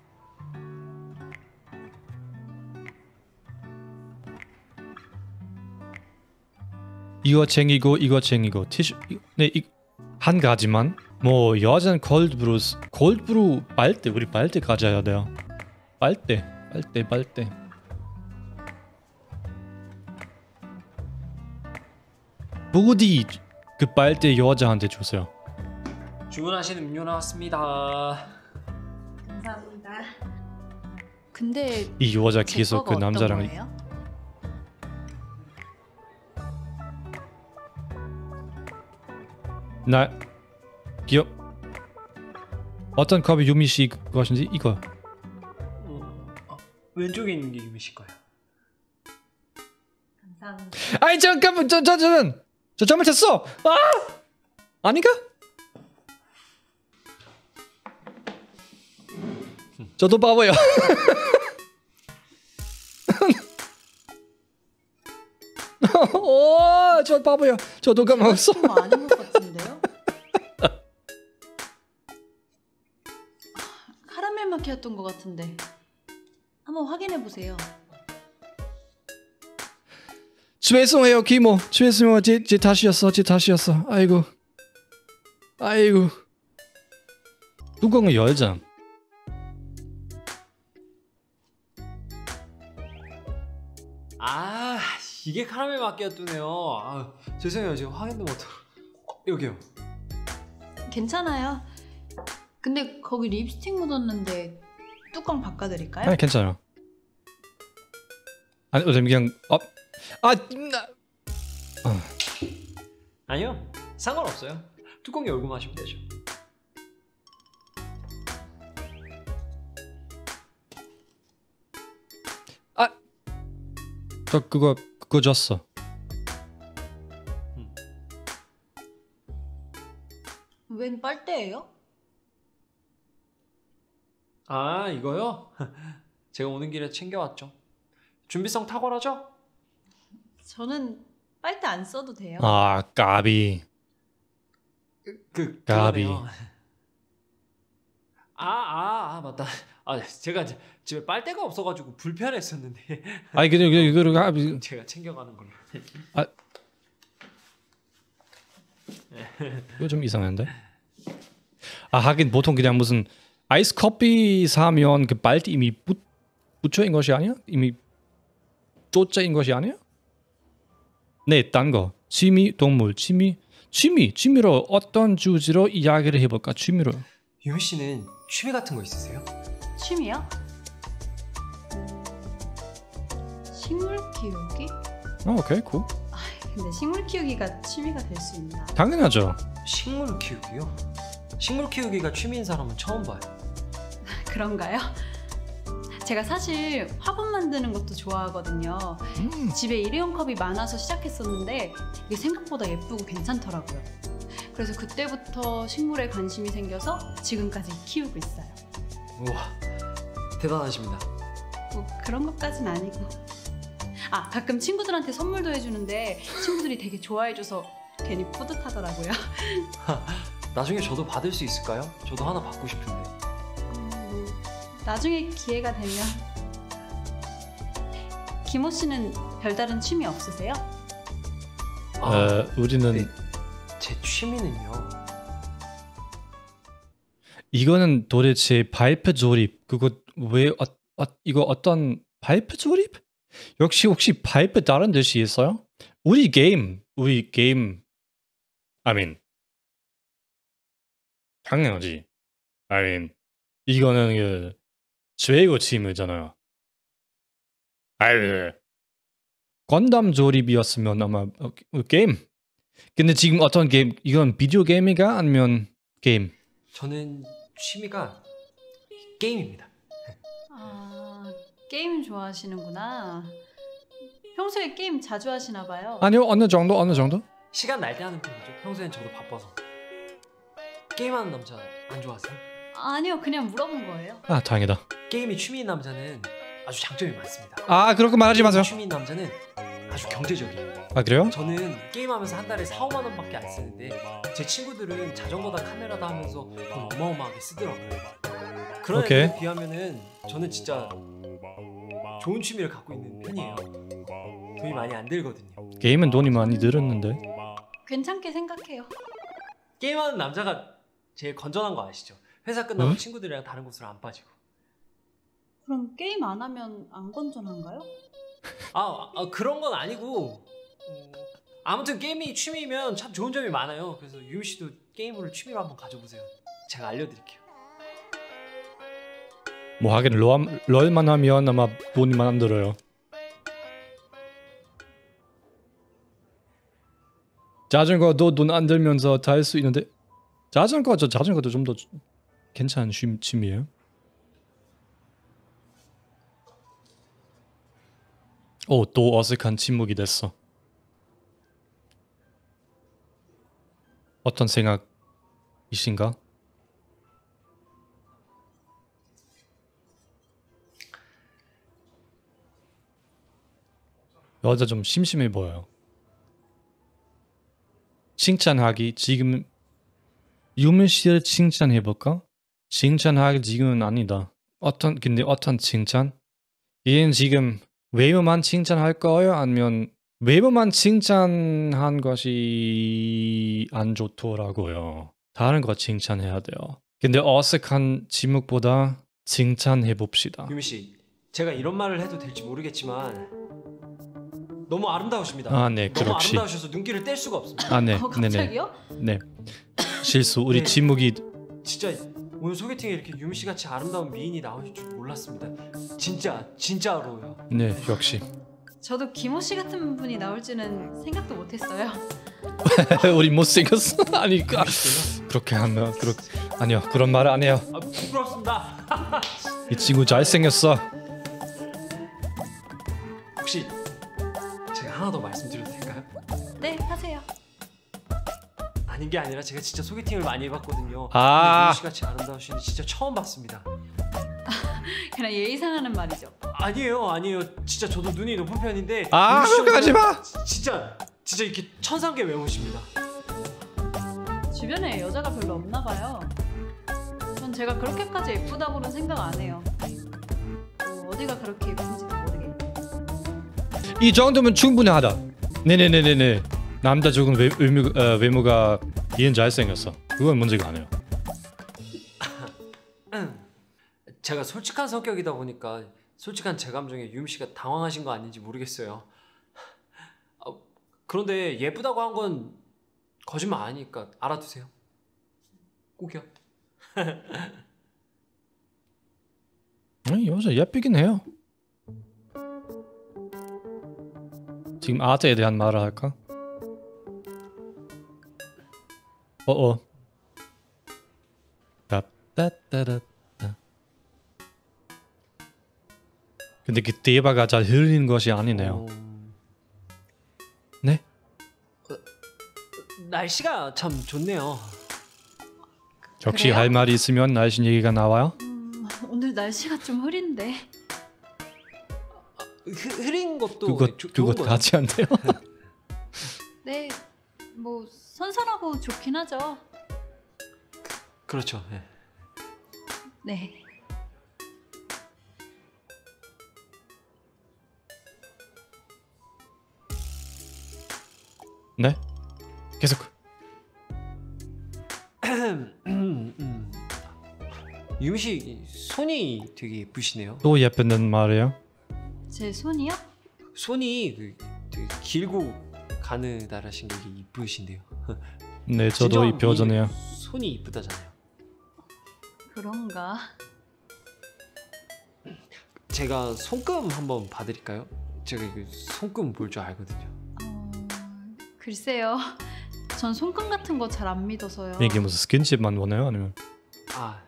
이거 챙기고 이거 챙기고 티슈 네한 가지만 뭐 여자는 콜드브루 콜드브루 빨대 우리 빨대 가져야 돼요. 빨대 빨대 빨대. 부디 그 빨대 여자한테 주세요. 주문하신 음료 나왔습니다. 감사합니다. 근데 이 여자 제 계속 그 거가 어떤 남자랑 거예요? 나 기억 어떤 컵이 유미 씨 것인지 이거. 어, 어, 왼쪽에 있는 게 유미 씨 거예요. 감사합니다. 아니 잠깐만 저저 저는 저 잘못했어. 아 아닌가? 저도 바보요. 오, 저 바보요. 저도 까먹었어. 뭐 아닌 것 같은데요? 카라멜 마키아토인 것 같은데 한번 확인해 보세요. 죄송해요 기모. 죄송해요. 제, 제 탓이었어. 제 탓이었어. 아이고. 아이고. 뚜껑을 열자. 아, 이게 카라멜 마키아토네요. 아, 죄송해요. 제가 확인도 못하고. 여기요. 괜찮아요. 근데 거기 립스틱 묻었는데 뚜껑 바꿔드릴까요? 아니 괜찮아. 아니 어차피 그냥 어, 아, 나, 어. 아니요. 상관없어요. 뚜껑 열고 마시면 되죠. 저 그거 그거 줬어. 웬 빨대예요? 아, 이거요? 제가 오는 길에 챙겨왔죠. 준비성 탁월하죠? 저는 빨대 안 써도 돼요. 아 까비. 그 까비. 그러네요. 아, 아, 아, 맞다. 아, 제가 이제 집에 빨대가 없어가지고 불편했었는데. 아니 그냥 이거를 아, 제가 챙겨가는 걸로. 아, 이거 좀 이상한데? 아 하긴 보통 그냥 무슨 아이스 커피 사면 그 빨대 이미 붙, 붙여인 것이 아니야? 이미 쪼짜인 것이 아니야? 네, 딴 거. 취미, 동물, 취미, 취미, 취미로 어떤 주제로 이야기를 해볼까? 취미로. 유미 씨는 취미 같은 거 있으세요? 취미요? 식물 키우기? 어, 오케이, 굿. 근데 식물 키우기가 취미가 될 수 있나? 당연하죠. 식물 키우기요? 식물 키우기가 취미인 사람은 처음 봐요. 그런가요? 제가 사실 화분 만드는 것도 좋아하거든요. 음. 집에 일회용 컵이 많아서 시작했었는데 이게 생각보다 예쁘고 괜찮더라고요. 그래서 그때부터 식물에 관심이 생겨서 지금까지 키우고 있어요. 우와, 대단하십니다. 뭐 그런 것까진 아니고. 아, 가끔 친구들한테 선물도 해주는데 친구들이 되게 좋아해줘서 괜히 뿌듯하더라고요. 나중에 저도 받을 수 있을까요? 저도 하나 받고 싶은데. 음, 나중에 기회가 되면. 김호 씨는 별다른 취미 없으세요? 아, 어, 우리는 네. 제 취미는요. 이거는 도대체 발표 조립 그거 왜 어, 어, 이거 어떤 발표 조립? 역시 혹시 발표 다른 뜻이 있어요? 우리 게임 우리 게임 I mean 당연하지. I mean 이거는 그 최고 취미잖아요. I mean 건담 조립이었으면 아마 어, 게임. 근데 지금 어떤 게임? 이건 비디오 게임인가 아니면 게임? 저는 취미가 게임입니다. 아, 게임 좋아하시는구나. 평소에 게임 자주 하시나 봐요. 아니요, 어느 정도 어느 정도? 시간 날 때 하는 편이죠. 평소엔 저도 바빠서. 게임하는 남자 안 좋아하세요? 아니요, 그냥 물어본 거예요. 아, 다행이다. 게임이 취미인 남자는 아주 장점이 많습니다. 아, 그렇게 말하지 마세요. 취미인 남자는 아주 경제적이에요. 아, 그래요? 저는 게임하면서 한 달에 사오만 원밖에 안 쓰는데 제 친구들은 자전거다 카메라다 하면서 돈 어마어마하게 쓰더라고요. 그런 오케이. 애들에 비하면은 저는 진짜 좋은 취미를 갖고 있는 편이에요. 돈이 많이 안 들거든요. 게임은 돈이 많이 들었는데. 괜찮게 생각해요. 게임하는 남자가 제일 건전한 거 아시죠? 회사 끝나고 응? 친구들이랑 다른 곳으로 안 빠지고. 그럼 게임 안 하면 안 건전한가요? 아, 아 그런 건 아니고 어, 아무튼 게임이 취미면 참 좋은 점이 많아요. 그래서 유미 씨도 게임을 취미로 한번 가져보세요. 제가 알려드릴게요. 뭐 하긴 롤, 롤만 하면 아마 돈이 많이 안 들어요. 자전거도 돈 안 들면서 탈 수 있는데 자전거 저 자전거도 좀 더 괜찮은 취, 취미예요. 오, 또 어색한 침묵이 됐어. 어떤 생각이신가? 여자 좀 심심해 보여요. 칭찬하기 지금 유미 씨를 칭찬해볼까? 칭찬하기 지금은 아니다. 어떤 근데 어떤 칭찬? 얘는 지금 외모만 칭찬할 거예요? 아니면 외모만 칭찬한 것이 안 좋더라고요. 다른 거 칭찬해야 돼요. 근데 어색한 침묵보다 칭찬해 봅시다. 유미 씨, 제가 이런 말을 해도 될지 모르겠지만 너무 아름다우십니다. 아, 네, 너무 그렇지. 아름다우셔서 눈길을 뗄 수가 없습니다. 아, 네, 어, 네, 네, 갑자기요? 네. 실수. 우리 네. 침묵이 진짜 오늘 소개팅에 이렇게 유미 씨 같이 아름다운 미인이 나올 줄 몰랐습니다. 진짜 진짜로요. 네, 역시. 저도 김호 씨 같은 분이 나올지는 생각도 못했어요. 우리 못생겼어? 아니, 그, 아, 그렇게 하면 그렇 아니요, 그런 말 안 해요. 아, 부끄럽습니다. 이 친구 잘생겼어. 혹시 제가 하나 더 말씀드려도 될까요? 네, 하세요. 아닌 게 아니라 제가 진짜 소개팅을 많이 해봤거든요. 아. 유미 씨 같이 아름다우시는데 진짜 처음 봤습니다. 그냥 예의상하는 말이죠. 아니에요, 아니에요. 진짜 저도 눈이 높은 편인데. 아, 유미 씨 그렇게 하지 마. 정도면 진짜 진짜 이렇게 천상계 외모십니다. 주변에 여자가 별로 없나 봐요. 전 제가 그렇게까지 예쁘다고는 생각 안 해요. 뭐 어디가 그렇게 예쁜지도 모르겠고. 이 정도면 충분하다. 네네네네네. 남자 조금 외, 외모, 어, 외모가 얘는 잘생겼어. 그건 문제가 아니에요. 응. 제가 솔직한 성격이다 보니까 솔직한 제 감정에 유미 씨가 당황하신 거 아닌지 모르겠어요. 아, 그런데 예쁘다고 한 건 거짓말 아니니까 알아두세요. 꼭이요. 아니, 여자 예쁘긴 해요. 지금 아재에 대한 말을 할까? 어어. 따따따따. 근데 그 대바가 잘 흘리는 것이 아니네요. 네? 날씨가 참 좋네요. 역시 그래요? 할 말이 있으면 날씨 얘기가 나와요? 음, 오늘 날씨가 좀 흐린데. 흐, 흐린 것도 그것 조, 좋은 그것 거죠? 같지 않대요? 네, 뭐 선선하고 좋긴 하죠. 그렇죠. 네. 네. 네? 계속. 음. 유미 씨 손이 되게 예쁘시네요. 또 예쁘는 말이에요? 제 손이요? 손이 그, 되게 길고 가느다라신 게 이게 이쁘신데요. 네, 저도 이 표정이에요. 손이 이쁘다잖아요. 그런가? 제가 손금 한번 봐드릴까요? 제가 그 손금 볼 줄 알거든요. 어, 글쎄요. 전 손금 같은 거 잘 안 믿어서요. 이게 무슨 스킨십만 보네요? 아니면? 아,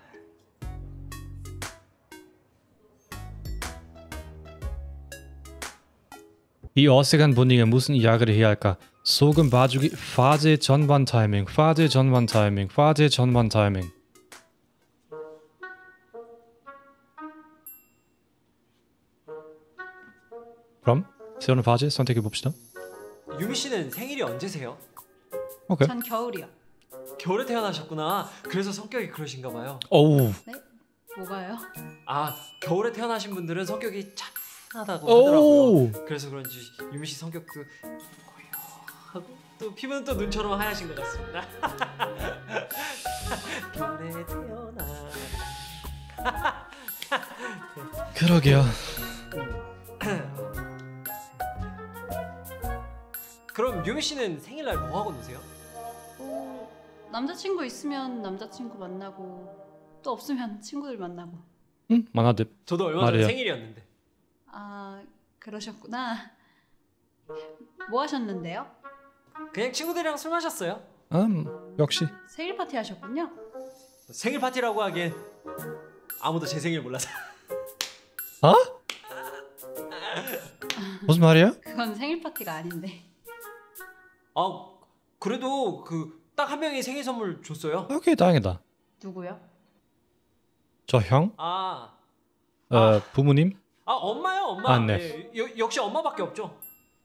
이 어색한 분위기에 무슨 이야기를 해야 할까? 소금 봐주기, 파제 전반 타이밍, 파제 전반 타이밍, 파제 전반 타이밍. 그럼 새로운 파제 선택해 봅시다. 유미 씨는 생일이 언제세요? 오케이. 전 겨울이요. 겨울에 태어나셨구나. 그래서 성격이 그러신가 봐요. 오우. 네? 뭐가요? 아, 겨울에 태어나신 분들은 성격이 차분하다고 오. 하더라고요. 그래서 그런지 유미 씨 성격도 고요하고 또 피부는 또 눈처럼 하얗신 것 같습니다. 겨울에 태어나. 그러게요. 그럼 유미 씨는 생일날 뭐 하고 노세요? 어, 남자친구 있으면 남자친구 만나고 또 없으면 친구들 만나고. 응, 만화들. 저도 얼마 전에 말이에요. 생일이었는데. 아, 그러셨구나. 뭐 하셨는데요? 그냥 친구들이랑 술 마셨어요. 음, 역시. 생일 파티 하셨군요. 생일 파티라고 하기엔 아무도 제 생일 몰라서. 어? 무슨 말이야? 그건 생일 파티가 아닌데. 아, 그래도 그 딱 한 명이 생일 선물 줬어요. 오케이, 다행이다. 누구요? 저 형? 아, 어, 부모님? 아 엄마요, 엄마. 아, 네. 예, 여, 역시 엄마밖에 없죠.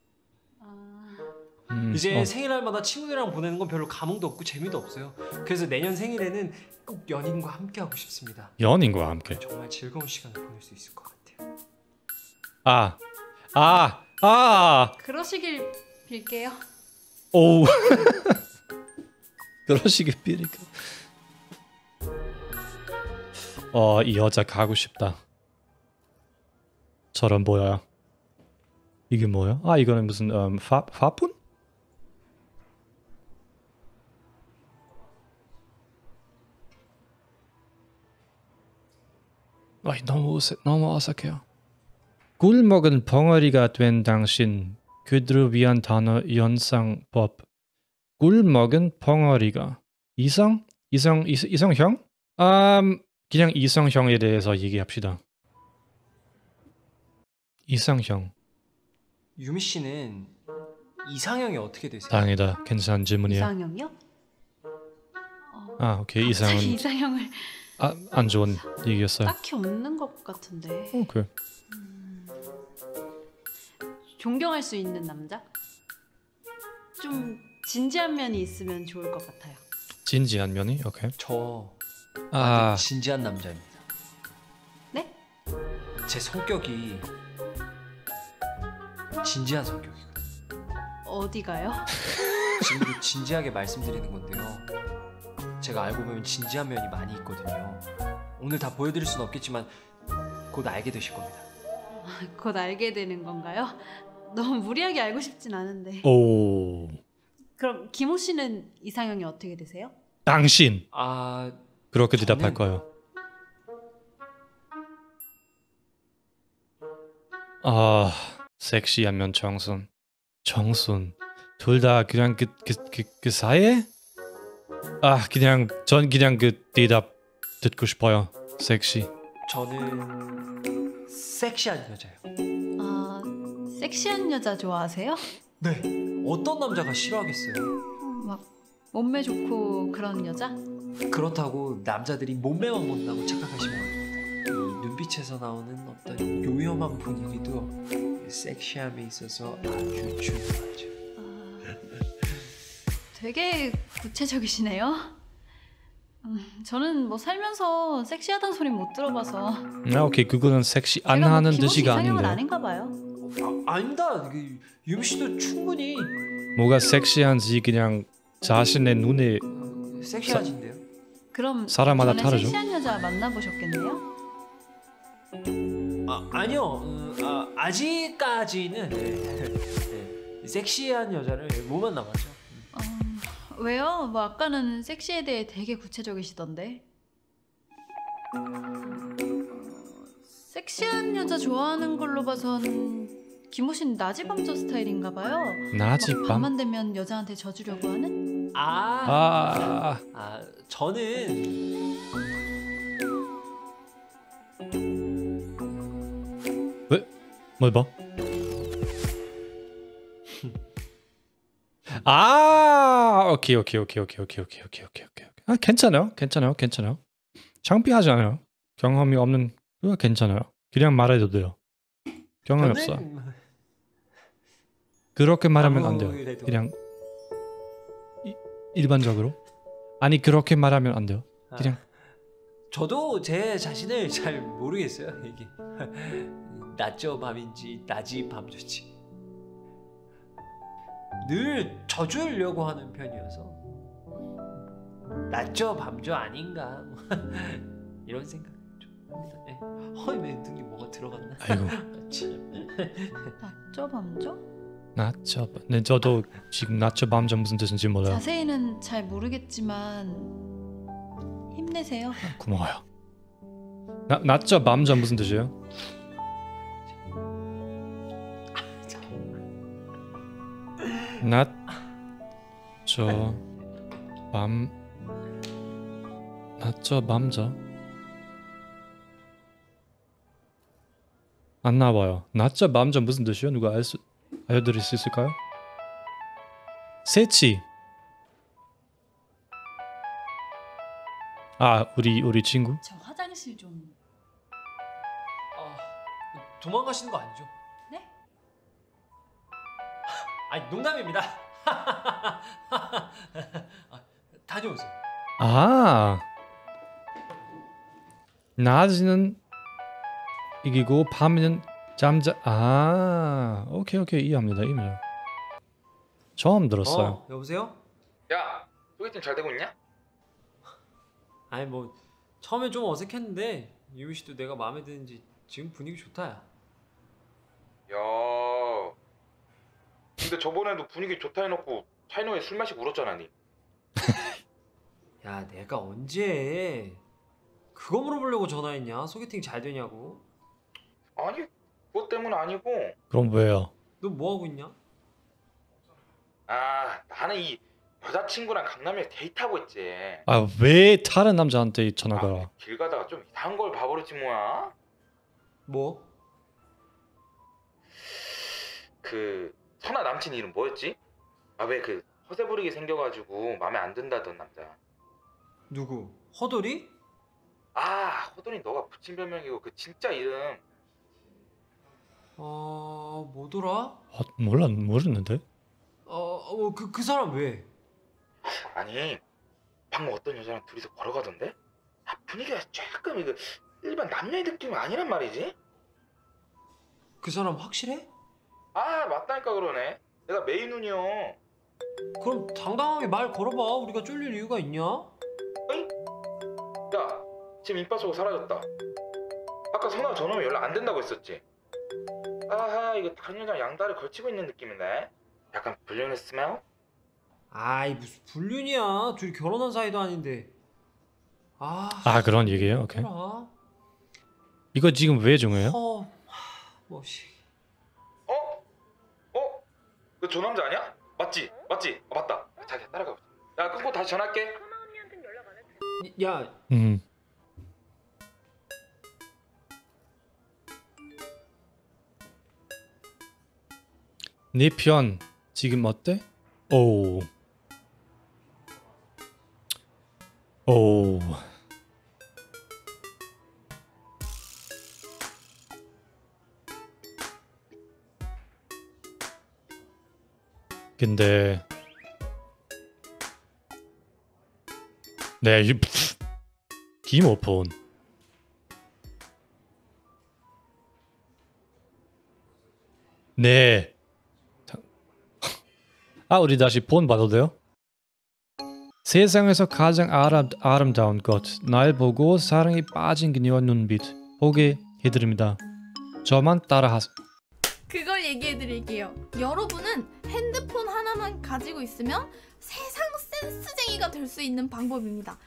음, 이제 어. 생일날마다 친구들이랑 보내는 건 별로 감흥도 없고 재미도 없어요. 그래서 내년 생일에는 꼭 연인과 함께 하고 싶습니다. 연인과 함께. 정말 즐거운 시간을 보낼 수 있을 것 같아요. 아, 아, 아. 그러시길 빌게요. 오. 그러시길 빌니까. 어, 이 여자 가고 싶다. 저런 뭐야? 이게 뭐야? 아, 이거는 무슨 음, 파 파푼? 아, 너무 어색, 너무 어색해요. 꿀 먹은 벙어리가 된 당신, 그들을 위한 단어 연상법. 꿀 먹은 벙어리가 이성? 이성 이, 이성형? 음, 그냥 이성형에 대해서 얘기합시다. 이성형. 유미 씨는 이상형이 어떻게 되세요? 다행이다. 괜찮은 질문이야. 이상형이요? 아, 오케이. 이상은 갑자기 이상형을 아, 안 좋은 얘기였어요. 딱히 없는 것 같은데. 오케이. 존경할 수 있는 남자? 좀 진지한 면이 있으면 좋을 것 같아요. 진지한 면이? 오케이. 저 아, 아주 진지한 남자입니다. 네? 제 성격이 진지한 성격이거든요. 어디가요? 지금도 진지하게 말씀드리는 건데요. 제가 알고 보면 진지한 면이 많이 있거든요. 오늘 다 보여드릴 순 없겠지만 곧 알게 되실 겁니다. 곧 알게 되는 건가요? 너무 무리하게 알고 싶진 않은데. 오. 그럼 김호 씨는 이상형이 어떻게 되세요? 당신. 아 그렇게 대답할 저는- 거예요. 아, 섹시하면 정순, 정순. 둘 다 그냥 그 그 그 그 사이에? 아, 그냥 전 그냥 그 대답 듣고 싶어요. 섹시. 저는 섹시한 여자요. 아, 섹시한 여자 좋아하세요? 네. 어떤 남자가 싫어하겠어요? 막 몸매 좋고 그런 여자? 그렇다고 남자들이 몸매만 본다고 착각하시면 안 됩니다. 이 눈빛에서 나오는 어떤 요염한 분위기도 섹시함에 있어서 아주 중요하죠. 되게 구체적이시네요. 음, 저는 뭐 살면서 섹시하다는 소리 못 들어봐서. 아, 오케이. 그거는 섹시 안 제가 뭐 하는 김호 씨 뜻이가 이상형은 아닌데. 아닌가 봐요. 아, 아닙니다. 그, 유미 씨도 충분히 뭐가 섹시한지 그냥 자신의 눈에 섹시하신데요. 그럼 사람마다 전에 다르죠. 섹시한 여자 만나보셨겠네요? 아, 아니요. 음, 아, 아직까지는 네, 네, 섹시한 여자를 못 만나봤죠. 어, 왜요? 뭐 아까는 섹시에 대해 되게 구체적이시던데. 섹시한 여자 좋아하는 걸로 봐선 김호 씨는 나지밤저 스타일인가 봐요. 나지밤? 막 밤만 되면 여자한테 져주려고 하는? 아, 아. 아 저는 왜? 뭘 봐? 아, 오케이, 오케이, 오케이, 오케이, 오케이, 오케이, 오케이, 오케이, 오케이. 아, 괜찮아요, 괜찮아요, 괜찮아요. 창피하지 않아요. 경험이 없는 그거 괜찮아요. 그냥 말해도 돼요. 경험이 없어. 저는 그렇게 말하면 안 돼요. 아무래도. 그냥 이, 일반적으로. 아니 그렇게 말하면 안 돼요. 그냥 저도 제 자신을 잘 모르겠어요. 이게 낮저 밤인지 낮이 밤인지 늘 져주려고 하는 편이어서 낮저 밤저 아닌가 이런 생각 좀 합니다. 네. 허이 왜 등에 뭐가 들어갔나? 아이고. 낮저 밤저? 낮죠. 네, 저도 지금 낮죠 밤죠 무슨 뜻인지 몰라요. 자세히는 잘 모르겠지만 힘내세요. 고마워요. 나, 낮죠 밤죠 무슨 뜻이에요? 낮죠 밤 낮죠 밤죠 안 나와요. 낮죠 밤죠 무슨 뜻이에요? 누가 알 수 알려드릴 수 있을까요? 새치. 아 우리 우리 친구? 저 화장실 좀. 아, 도망가시는 거 아니죠? 네? 아니 농담입니다. 아, 다녀오세요. 아 낮에는 이기고 밤에는 잠자. 아 오케이 오케이 이해합니다. 이해합니다. 처음 들었어요. 어, 여보세요? 야, 소개팅 잘 되고 있냐? 아니 뭐 처음엔 좀 어색했는데 유미 씨도 내가 마음에 드는지 지금 분위기 좋다 야. 야, 근데 저번에도 분위기 좋다 해놓고 차이노에 술 마시고 울었잖아 니. 야 내가 언제 그거 물어보려고 전화했냐? 소개팅 잘 되냐고. 아니 그것 때문 아니고. 그럼 왜요? 너 뭐 하고 있냐? 아 나는 이 여자친구랑 강남에 데이트하고 있지. 아 왜 다른 남자한테 전화가? 아, 길 가다가 좀 이상한 걸 봐버렸지 뭐야. 뭐? 그 선아 남친 이름 뭐였지? 아 왜 그 허세 부리게 생겨가지고 마음에 안 든다던 남자. 누구? 허돌이? 아 허돈이 너가 붙인 별명이고 그 진짜 이름. 어 뭐더라? 어, 몰라 모르는데. 어그그 그 사람 왜? 아니 방금 어떤 여자랑 둘이서 걸어가던데? 아, 분위기가 조금 이거 일반 남녀의 느낌이 아니란 말이지? 그 사람 확실해? 아 맞다니까 그러네. 내가 메인 눈이요. 그럼 당당하게 말 걸어봐. 우리가 쫄릴 이유가 있냐? 야 지금 인파 쏘고 사라졌다. 아까 선아 저놈이 연락 안 된다고 했었지. 아하 이거 다른 여자랑 양다리 걸치고 있는 느낌인데. 약간 불륜의 스멜? 아이 무슨 불륜이야. 둘이 결혼한 사이도 아닌데. 아, 아 그런 얘기예요? 오케이. 뭐라? 이거 지금 왜 중요해요? 어, 뭐시? 어? 어? 너 저 남자 아니야? 맞지? 맞지? 어, 맞다. 자기야 따라가 보자. 야 끊고 다시 전화할게. 야, 음. 네 편 지금 어때? 오. 오. 근데 네, 이 김오폰. 네. 아, 우리 다시 폰 봐도 돼요? 세상에서 가장 아름, 아름다운 것, 날 보고 사랑에 빠진 그녀의 눈빛 보게 해드립니다. 저만 따라하세요. 그걸 얘기해드릴게요. 여러분은 핸드폰 하나만 가지고 있으면 세상 센스쟁이가 될 수 있는 방법입니다.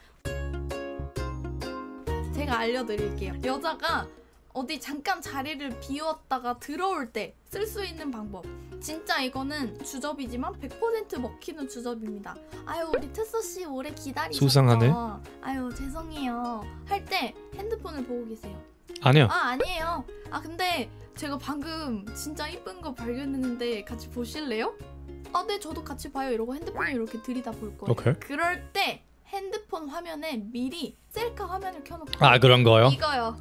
제가 알려드릴게요. 여자가 어디 잠깐 자리를 비웠다가 들어올 때 쓸 수 있는 방법. 진짜 이거는 주접이지만 백 퍼센트 먹히는 주접입니다. 아유 우리 트소씨 오래 기다리셨어. 수상하네. 아유 죄송해요. 할 때 핸드폰을 보고 계세요. 아니요. 아 아니에요. 아 근데 제가 방금 진짜 이쁜 거 발견했는데 같이 보실래요? 아 네 저도 같이 봐요 이러고 핸드폰을 이렇게 들이다 볼 거예요. 오케이. 그럴 때 핸드폰 화면에 미리 셀카 화면을 켜놓고 아, 그런 거요? 이거요.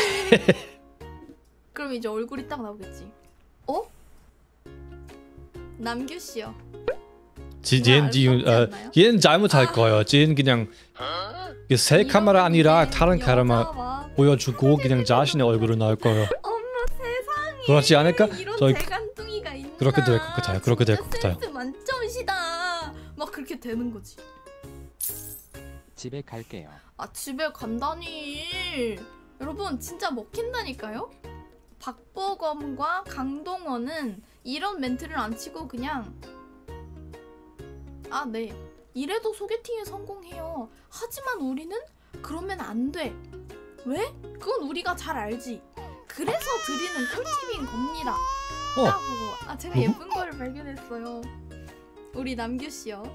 그럼 이제 얼굴이 딱 나오겠지. 어? 남규씨요. 지, 얘는 지금 어, 얘는 잘못할 거예요. 얘는 그냥 그 새 카메라 아니라 다른 카메라 보여주고 그냥 자신의 얼굴을 나올 거예요. 어머 세상에. 그렇지 않을까? 이런 저희 재간둥이가 있나. 그렇게 될 것 같아요. 그렇게 될 것 같아요. 센스 만점이시다. 막 그렇게 되는 거지. 집에 갈게요. 아 집에 간다니. 여러분 진짜 먹힌다니까요. 박보검과 강동원은 이런 멘트를 안 치고 그냥 아 네 이래도 소개팅에 성공해요. 하지만 우리는 그러면 안 돼. 왜? 그건 우리가 잘 알지. 그래서 드리는 꿀팁인 겁니다. 어. 라고. 아 제가 누구? 예쁜 거를 발견했어요. 우리 남규씨요.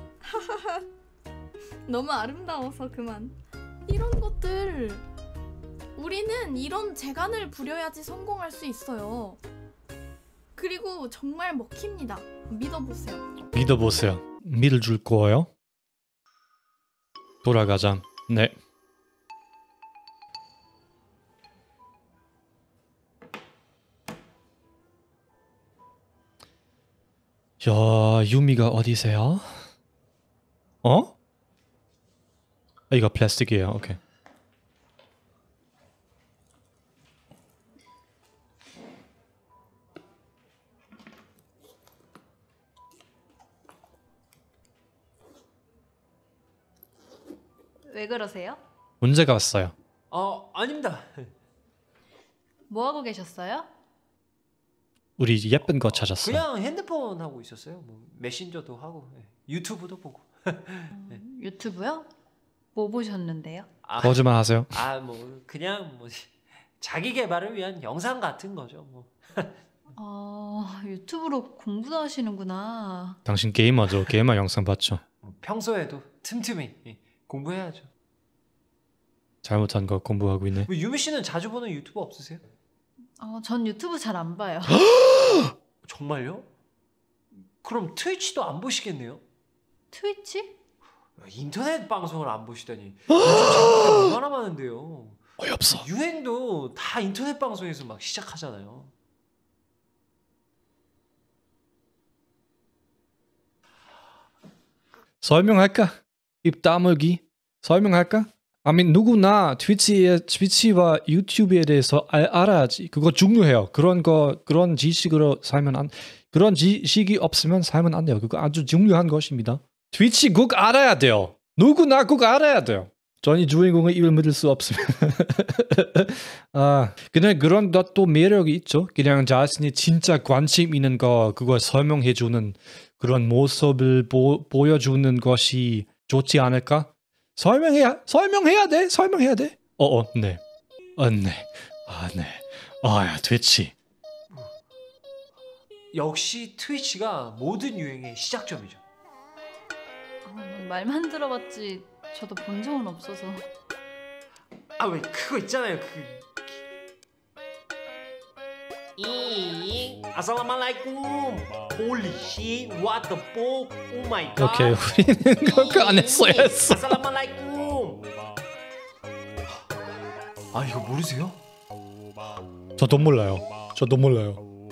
너무 아름다워서 그만. 이런 것들 우리는 이런 재간을 부려야지 성공할 수 있어요. 그리고 정말 먹힙니다. 믿어보세요. 믿어보세요. 믿어줄 거예요. 돌아가자. 네. 야, 유미가 어디세요? 어? 아, 이거 플라스틱이에요. 오케이. 왜 그러세요? 문제가 왔어요. 어 아닙니다. 뭐 하고 계셨어요? 우리 예쁜 거 찾았어요. 그냥 핸드폰 하고 있었어요. 뭐 메신저도 하고 예. 유튜브도 보고. 네. 유튜브요? 뭐 보셨는데요? 아, 거짓말 하세요. 아 뭐 그냥 뭐 자기 개발을 위한 영상 같은 거죠. 뭐. 어, 유튜브로 공부도 하시는구나. 당신 게이머죠. 게이머 영상 봤죠. 평소에도 틈틈이 예. 공부해야죠. 잘못한 거 공부하고 있네. 뭐 유미 씨는 자주 보는 유튜브 없으세요? 어, 전 유튜브 잘 안 봐요. 정말요? 그럼 트위치도 안 보시겠네요? 트위치? 인터넷 방송을 안 보시다니. 요즘 장르가 얼마나 많은데요. 어이없어. 유행도 다 인터넷 방송에서 막 시작하잖아요. 설명할까? 입 다물기 설명할까? 아니 누구나 트위치에 트위치와 유튜브에 대해서 알, 알아야지. 그거 중요해요. 그런 거 그런 지식으로 살면 안 그런 지식이 없으면 살면 안 돼요. 그거 아주 중요한 것입니다. 트위치 꼭 알아야 돼요. 누구나 꼭 알아야 돼요. 전이 주인공의 입을 믿을 수 없으면 아 그냥 그런 것도 매력이 있죠. 그냥 자신이 진짜 관심 있는 거 그걸 설명해주는 그런 모습을 보, 보여주는 것이 좋지 않을까? 설명해야 설명해야 돼 설명해야 돼. 어어 네, 어 네, 아 네, 아야 됐지. 역시 트위치가 모든 유행의 시작점이죠. 어, 말만 들어봤지 저도 본 적은 없어서. 아 왜 그거 있잖아요. 그 이 아살라말라이쿰 홀리 씨 what the fuck 오 마이 갓. 오케이 우리는 그거 안 했어야 했어. 아살라말라이쿰. 아 이거 모르세요? 저도 몰라요. 저도 몰라요.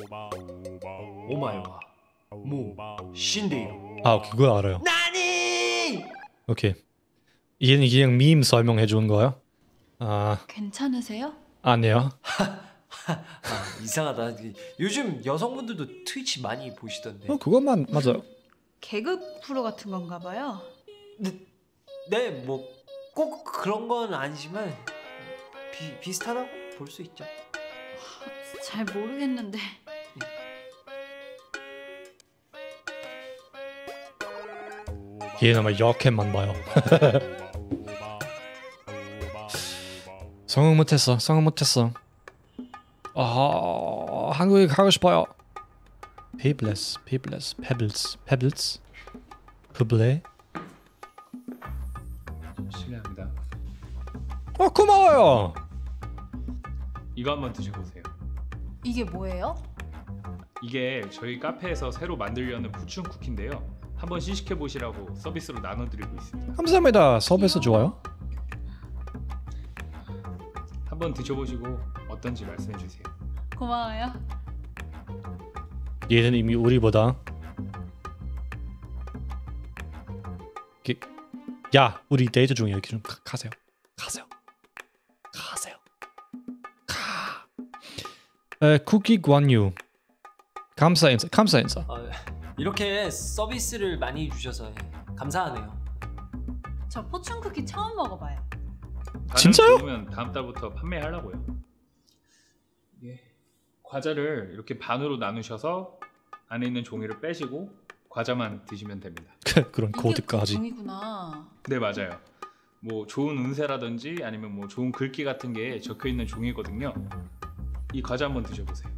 오마이와 무 신데이로. 아 그거 알아요. 나니. 오케이. 얘는 그냥 밈 설명해 주는 거야? 아 괜찮으세요? 아니요. 아, 이상하다. 요즘 여성분들도 트위치 많이 보시던데. 어 그것만 맞아요. 개그 프로 같은 건가 봐요. 네, 뭐 꼭 그런 건 아니지만 비, 비슷하다고 볼 수 있죠. 잘 모르겠는데. 얘는 아마 역캠만 봐요. 성공 못했어. 성공 못했어. 아 한국에 가고 싶어요. 페이블레스, 페이블레스, 페블스, 페블스, 부블레. 실례합니다. 어 고마워요. 이거 한번 드셔보세요. 이게 뭐예요? 이게 저희 카페에서 새로 만들려는 푸춘 쿠키인데요. 한번 시식해 보시라고 서비스로 나눠드리고 있습니다. 감사합니다. 서비스 좋아요. 한번 드셔보시고 어떤지 말씀해 주세요. 고마워요. 얘는 이미 우리보다 기... 야 우리 데이트 중이야. 이렇게 좀 가, 가세요. 가세요. 가세요. 가. 에, 쿠키 관유. 감사 인사. 감사 인사. 아, 이렇게 서비스를 많이 주셔서 감사하네요. 저 포춘 쿠키 처음 먹어봐요. 진짜요? 그러면 다음 달부터 판매하려고요. 예. 과자를 이렇게 반으로 나누셔서 안에 있는 종이를 빼시고 과자만 드시면 됩니다. 그런 코드까지. 종이구나. 네 맞아요. 뭐 좋은 운세라든지 아니면 뭐 좋은 글귀 같은 게 적혀 있는 종이거든요. 이 과자 한번 드셔보세요.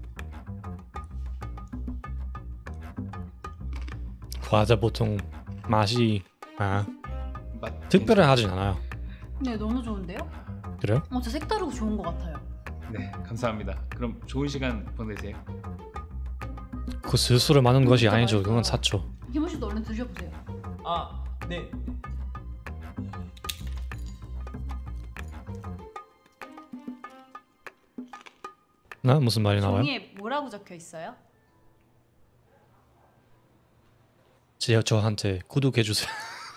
과자 보통 맛이 아 맛 특별하진 않아요. 네 너무 좋은데요? 그래요? 어, 저 색다르고 좋은 것 같아요. 네 감사합니다. 그럼 좋은 시간 보내세요. 그 스스로 많은 것이 진짜 아니죠. 맛있어요. 그건 사초. 희모 씨도 얼른 드셔보세요. 아, 네. 나 무슨 말이 나와요? 종이에 뭐라고 적혀 있어요? 제 저한테 구독해 주세요.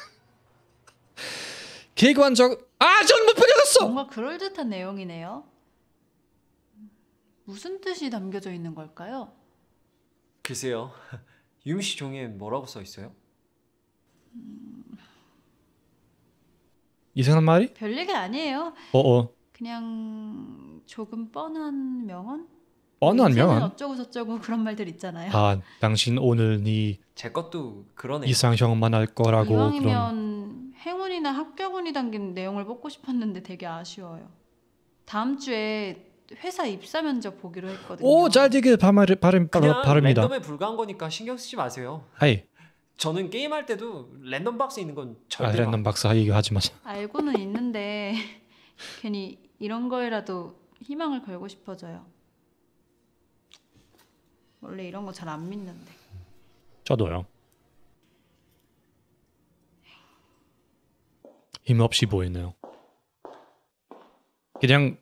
개관적 아, 전 못 보겠어. 뭔가 그럴듯한 내용이네요. 무슨 뜻이 담겨져 있는 걸까요? 글쎄요. 유미 씨 종이에 뭐라고 써 있어요? 이상한 말이? 별얘기 아니에요. 어어. 그냥 조금 뻔한 명언? 뻔한 인생은 명언? 어쩌고 저쩌고 그런 말들 있잖아요. 아, 당신 오늘 네 제 것도 그러네요. 이상형만 할 거라고 그런. 이왕이면 행운이나 합격운이 담긴 내용을 뽑고 싶었는데 되게 아쉬워요. 다음 주에 회사 입사 면접 보기로 했거든요. 오, 잘 되길 바말 바람 그냥 바랍니다. 랜덤에 불과한 거니까 신경 쓰지 마세요. 하이. 저는 게임할 때도 랜덤 박스 있는 건 아, 절대 랜덤 박사 얘기하지 마자. 알고는 있는데 괜히 이런 거에라도 희망을 걸고 싶어져요. 원래 이런 거 잘 안 믿는데. 저도요. 힘없이 보이네요. 그냥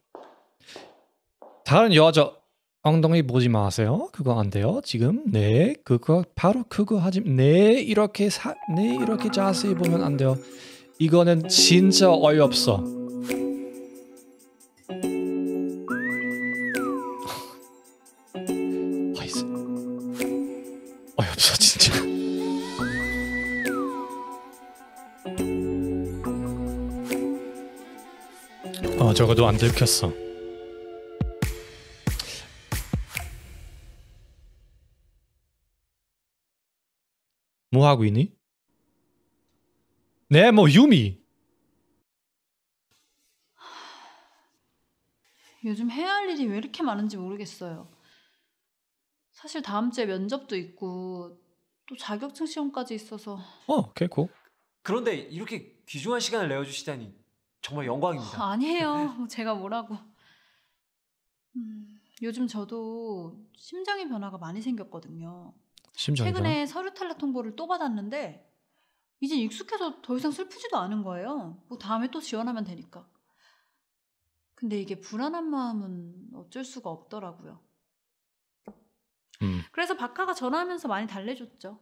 다른 여자 엉덩이 보지 마세요. 그거 안 돼요. 지금 네 그거 바로 그거 하지. 네 이렇게 사, 네 이렇게 자세히 보면 안 돼요. 이거는 진짜 어이없어. 어이없어. 어이없어 진짜. 어, 저거도 안 들켰어. 뭐 하고 있니? 네, 뭐 유미. 요즘 해야 할 일이 왜 이렇게 많은지 모르겠어요. 사실 다음 주에 면접도 있고 또 자격증 시험까지 있어서. 어, 오케이, 고. 그런데 이렇게 귀중한 시간을 내어주시다니 정말 영광입니다. 아니에요. 제가 뭐라고. 음, 요즘 저도 심장의 변화가 많이 생겼거든요. 심장이 최근에 서류 탈락 통보를 또 받았는데 이제 익숙해서 더 이상 슬프지도 않은 거예요. 뭐 다음에 또 지원하면 되니까. 근데 이게 불안한 마음은 어쩔 수가 없더라고요. 음. 그래서 박하가 전화하면서 많이 달래줬죠.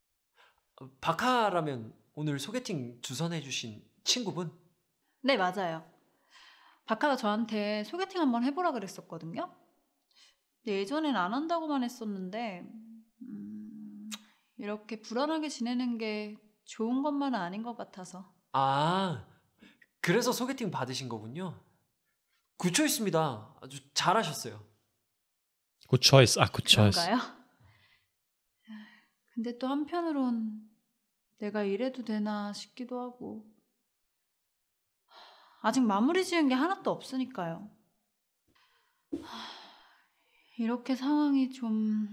박하라면 오늘 소개팅 주선해주신 친구분? 네, 맞아요. 박하가 저한테 소개팅 한번 해보라 그랬었거든요. 근데 예전엔 안 한다고만 했었는데 음, 이렇게 불안하게 지내는 게 좋은 것만은 아닌 것 같아서. 아, 그래서 소개팅 받으신 거군요. 굿초이스입니다. 아주 잘하셨어요. 굿 초이스. 아, 굿 초이스. 그런가요? 근데 또 한편으론 내가 이래도 되나 싶기도 하고. 아직 마무리 지은 게 하나도 없으니까요. 이렇게 상황이 좀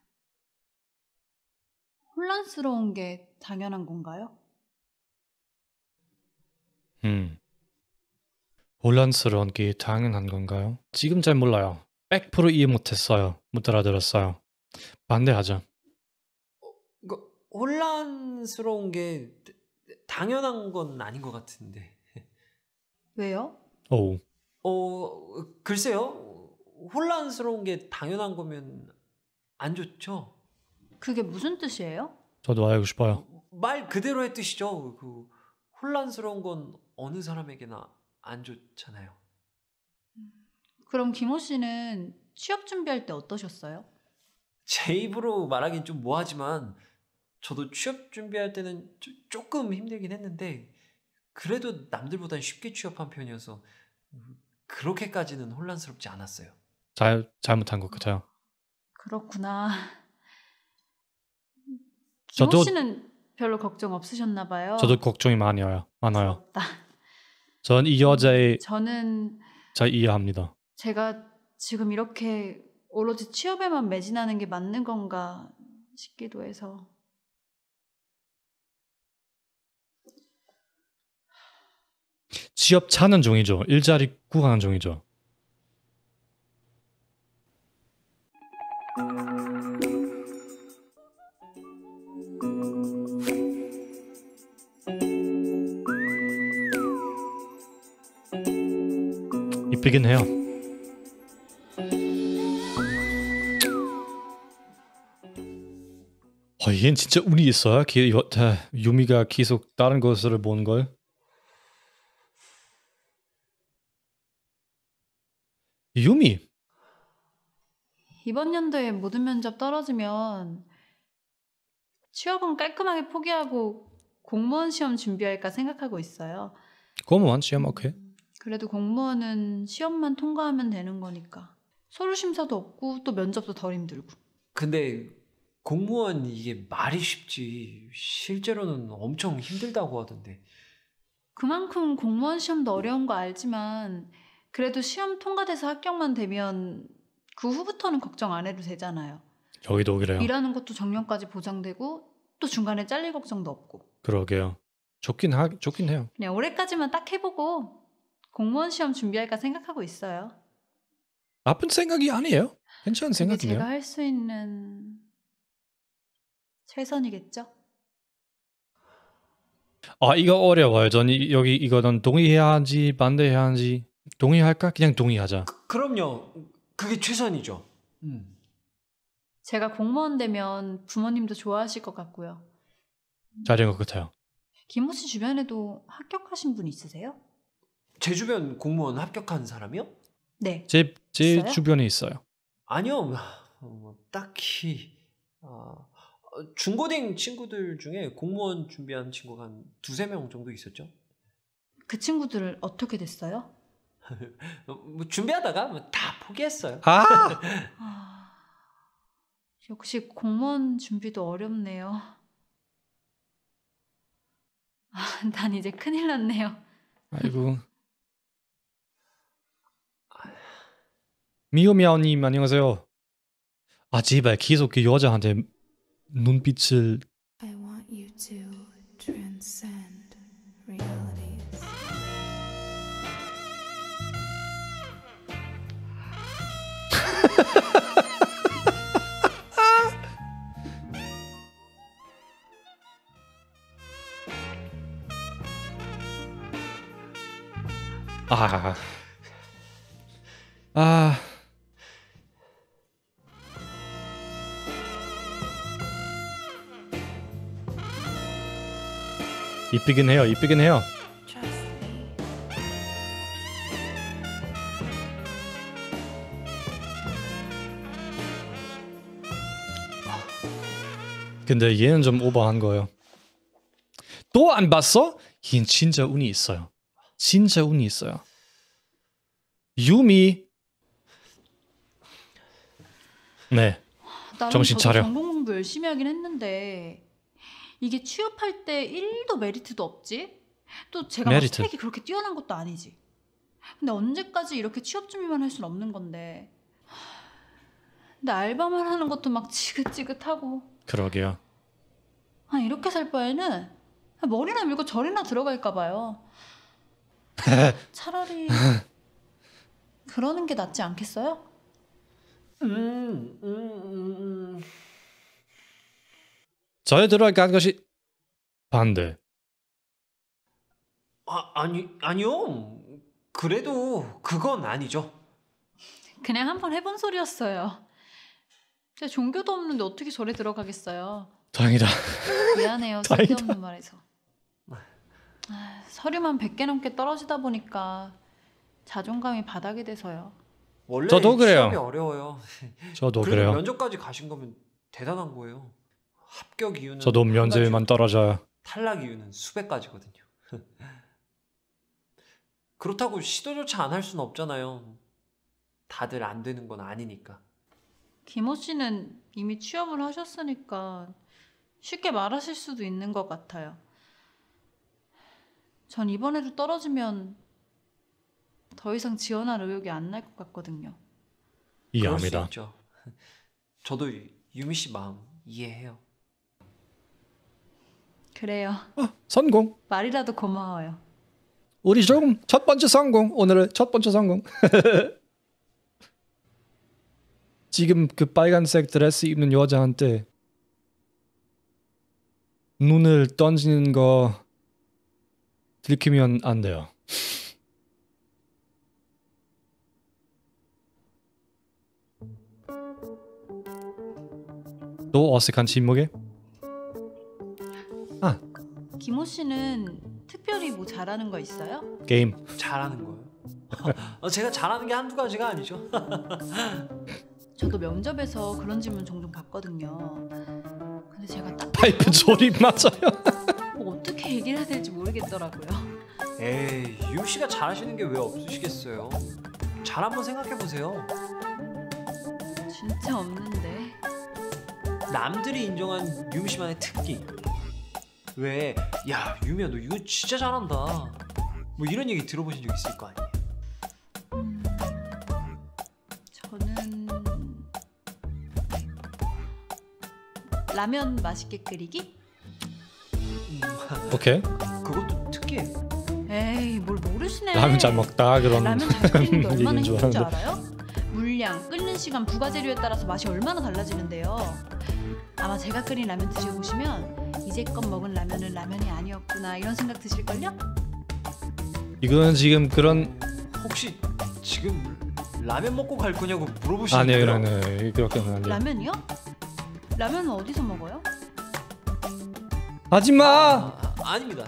혼란스러운 게 당연한 건가요? 음. 혼란스러운 게 당연한 건가요? 지금 잘 몰라요. 백 퍼센트 이해 못했어요. 못 알아들었어요. 반대하자. 이거 혼란스러운 게 당연한 건 아닌 것 같은데. 왜요? 오. 어, 글쎄요. 혼란스러운 게 당연한 거면 안 좋죠. 그게 무슨 뜻이에요? 저도 알고 싶어요. 말 그대로의 뜻이죠. 그 혼란스러운 건 어느 사람에게나 안 좋잖아요. 그럼 김호 씨는 취업 준비할 때 어떠셨어요? 제 입으로 말하긴 좀 뭐하지만 저도 취업 준비할 때는 조, 조금 힘들긴 했는데 그래도 남들보단 쉽게 취업한 편이어서 그렇게까지는 혼란스럽지 않았어요. 잘 잘못한 것 같아요. 그렇구나. 김호 저도- 씨는 별로 걱정 없으셨나 봐요. 저도 걱정이 많아요. 많아요. 전 이 여자의 저는 잘 이해합니다. 제가 지금 이렇게 오로지 취업에만 매진하는 게 맞는 건가 싶기도 해서. 취업 찾는 중이죠. 일자리 구하는 중이죠. 이쁘긴 해요. 어, 얘는 진짜 운이 있어요. 기, 여, 다, 유미가 계속 다른 것을 보는 걸. 유미. 이번 연도에 모든 면접 떨어지면 취업은 깔끔하게 포기하고 공무원 시험 준비할까 생각하고 있어요. 공무원 시험 오케이. 그래도 공무원은 시험만 통과하면 되는 거니까. 서류 심사도 없고 또 면접도 덜 힘들고. 근데 공무원 이게 말이 쉽지 실제로는 엄청 힘들다고 하던데. 그만큼 공무원 시험도 어려운 거 알지만 그래도 시험 통과돼서 합격만 되면 그 후부터는 걱정 안 해도 되잖아요. 여기도 그래요. 일하는 것도 정년까지 보장되고 또 중간에 잘릴 걱정도 없고. 그러게요. 좋긴 하, 좋긴 해요. 그냥 올해까지만 딱 해보고 공무원 시험 준비할까 생각하고 있어요. 나쁜 생각이 아니에요. 괜찮은 그게 생각이네요. 제가 할 수 있는 최선이겠죠? 아, 이거 어려워요. 전 이- 여기 이거는 동의해야 하는지 반대해야 하는지. 동의할까? 그냥 동의하자. 그럼요. 그게 최선이죠. 음. 제가 공무원 되면 부모님도 좋아하실 것 같고요. 잘된 것 같아요. 김호 씨 주변에도 합격하신 분 있으세요? 제 주변 공무원 합격한 사람이요? 네. 제, 제 있어요? 주변에 있어요. 아니요. 뭐, 딱히 어, 중고딩 친구들 중에 공무원 준비한 친구가 한 두세 명 정도 있었죠. 그 친구들 어떻게 됐어요? 뭐 준비하다가 뭐 다 포기했어요. 아! 아, 역시 공무원 준비도 어렵네요. 아, 난 이제 큰일 났네요. 아이고. 미오미아오님 안녕하세요. 아 제발 계속 그 여자한테 눈빛을 I want you to transcend realities. 아. 아. 이쁘긴 해요. 이쁘긴 해요. Trust me. 근데 얘는 좀 오버한 거예요. 또 안 봤어? 얘는 진짜 운이 있어요. 진짜 운이 있어요. 유미. 네. 나름 정신 저도 차려. 전공 공부 열심히 하긴 했는데 이게 취업할 때 일도 메리트도 없지? 또 제가 막 메리트. 스펙이 그렇게 뛰어난 것도 아니지. 근데 언제까지 이렇게 취업 준비만 할 순 없는 건데. 근데 알바만 하는 것도 막 지긋지긋하고. 그러게요. 아 이렇게 살 바에는 머리나 밀고 절이나 들어갈까 봐요. 차라리 그러는 게 낫지 않겠어요? 음, 음, 음, 음. 저에 들어간 것이 반대. 아, 아니, 아니요. 그래도 그건 아니죠. 그냥 한번 해본 소리였어요. 제가 종교도 없는데 어떻게 절에 들어가겠어요. 다행이다. 미안해요. 다행이다. 쓸데없는 말해서. 아, 서류만 백 개 넘게 떨어지다 보니까 자존감이 바닥이 돼서요. 원래 저도 그래요. 시험이 어려워요. 저도 그래도 그래요. 면접까지 가신 거면 대단한 거예요. 합격 이유는 저도 한 면접만 가지고 떨어져요. 탈락 이유는 수백 가지거든요. 그렇다고 시도조차 안 할 수는 없잖아요. 다들 안 되는 건 아니니까. 김호 씨는 이미 취업을 하셨으니까 쉽게 말하실 수도 있는 것 같아요. 전 이번에도 떨어지면 더 이상 지원할 의욕이 안 날 것 같거든요. 이해합니다. 그럴 수 있죠. 저도 유미 씨 마음 이해해요. 그래요. 성공. 말이라도 고마워요. 우리 조금 첫 번째 성공. 오늘의 첫 번째 성공. 지금 그 빨간색 드레스 입는 여자한테 눈을 던지는 거 들키면 안 돼요. 또 어색한 침묵에? 아, 김호 씨는 특별히 뭐 잘하는 거 있어요? 게임. 잘하는 거예요? 어, 제가 잘하는 게 한두 가지가 아니죠. 저도 면접에서 그런 질문 종종 받거든요. 근데 제가 딱 파이프 조립 맞아요. 뭐 어떻게 얘기를 해야 될지 모르겠더라고요. 에이, 유미 씨가 잘하시는 게 왜 없으시겠어요? 잘 한번 생각해 보세요. 진짜 없는데. 남들이 인정한 유미 씨만의 특기. 왜? 야, 유미야, 너 이거 진짜 잘한다. 뭐 이런 얘기 들어보신 적 있을 거 아니에요? 음, 저는 라면 맛있게 끓이기? 오케이. 그것도 특기예요. 에이, 뭘 모르시네. 라면 잘 먹다 그런 라면 잘 끓이는 게 얼마나 얘기인 줄 힘든 줄 알았는데. 알아요? 물량, 끓는 시간, 부가 재료에 따라서 맛이 얼마나 달라지는데요. 아마 제가 끓인 라면 드셔보시면 이제껏 먹은 라면은 라면이 아니었구나 이런 생각 드실걸요? 이거는 지금 그런 혹시 지금 라면 먹고 갈 거냐고 물어보시는 아니에요, 거예요? 아니에요. 그렇게는 안 돼요. 라면이요? 라면은 어디서 먹어요? 하지 마. 아, 아닙니다.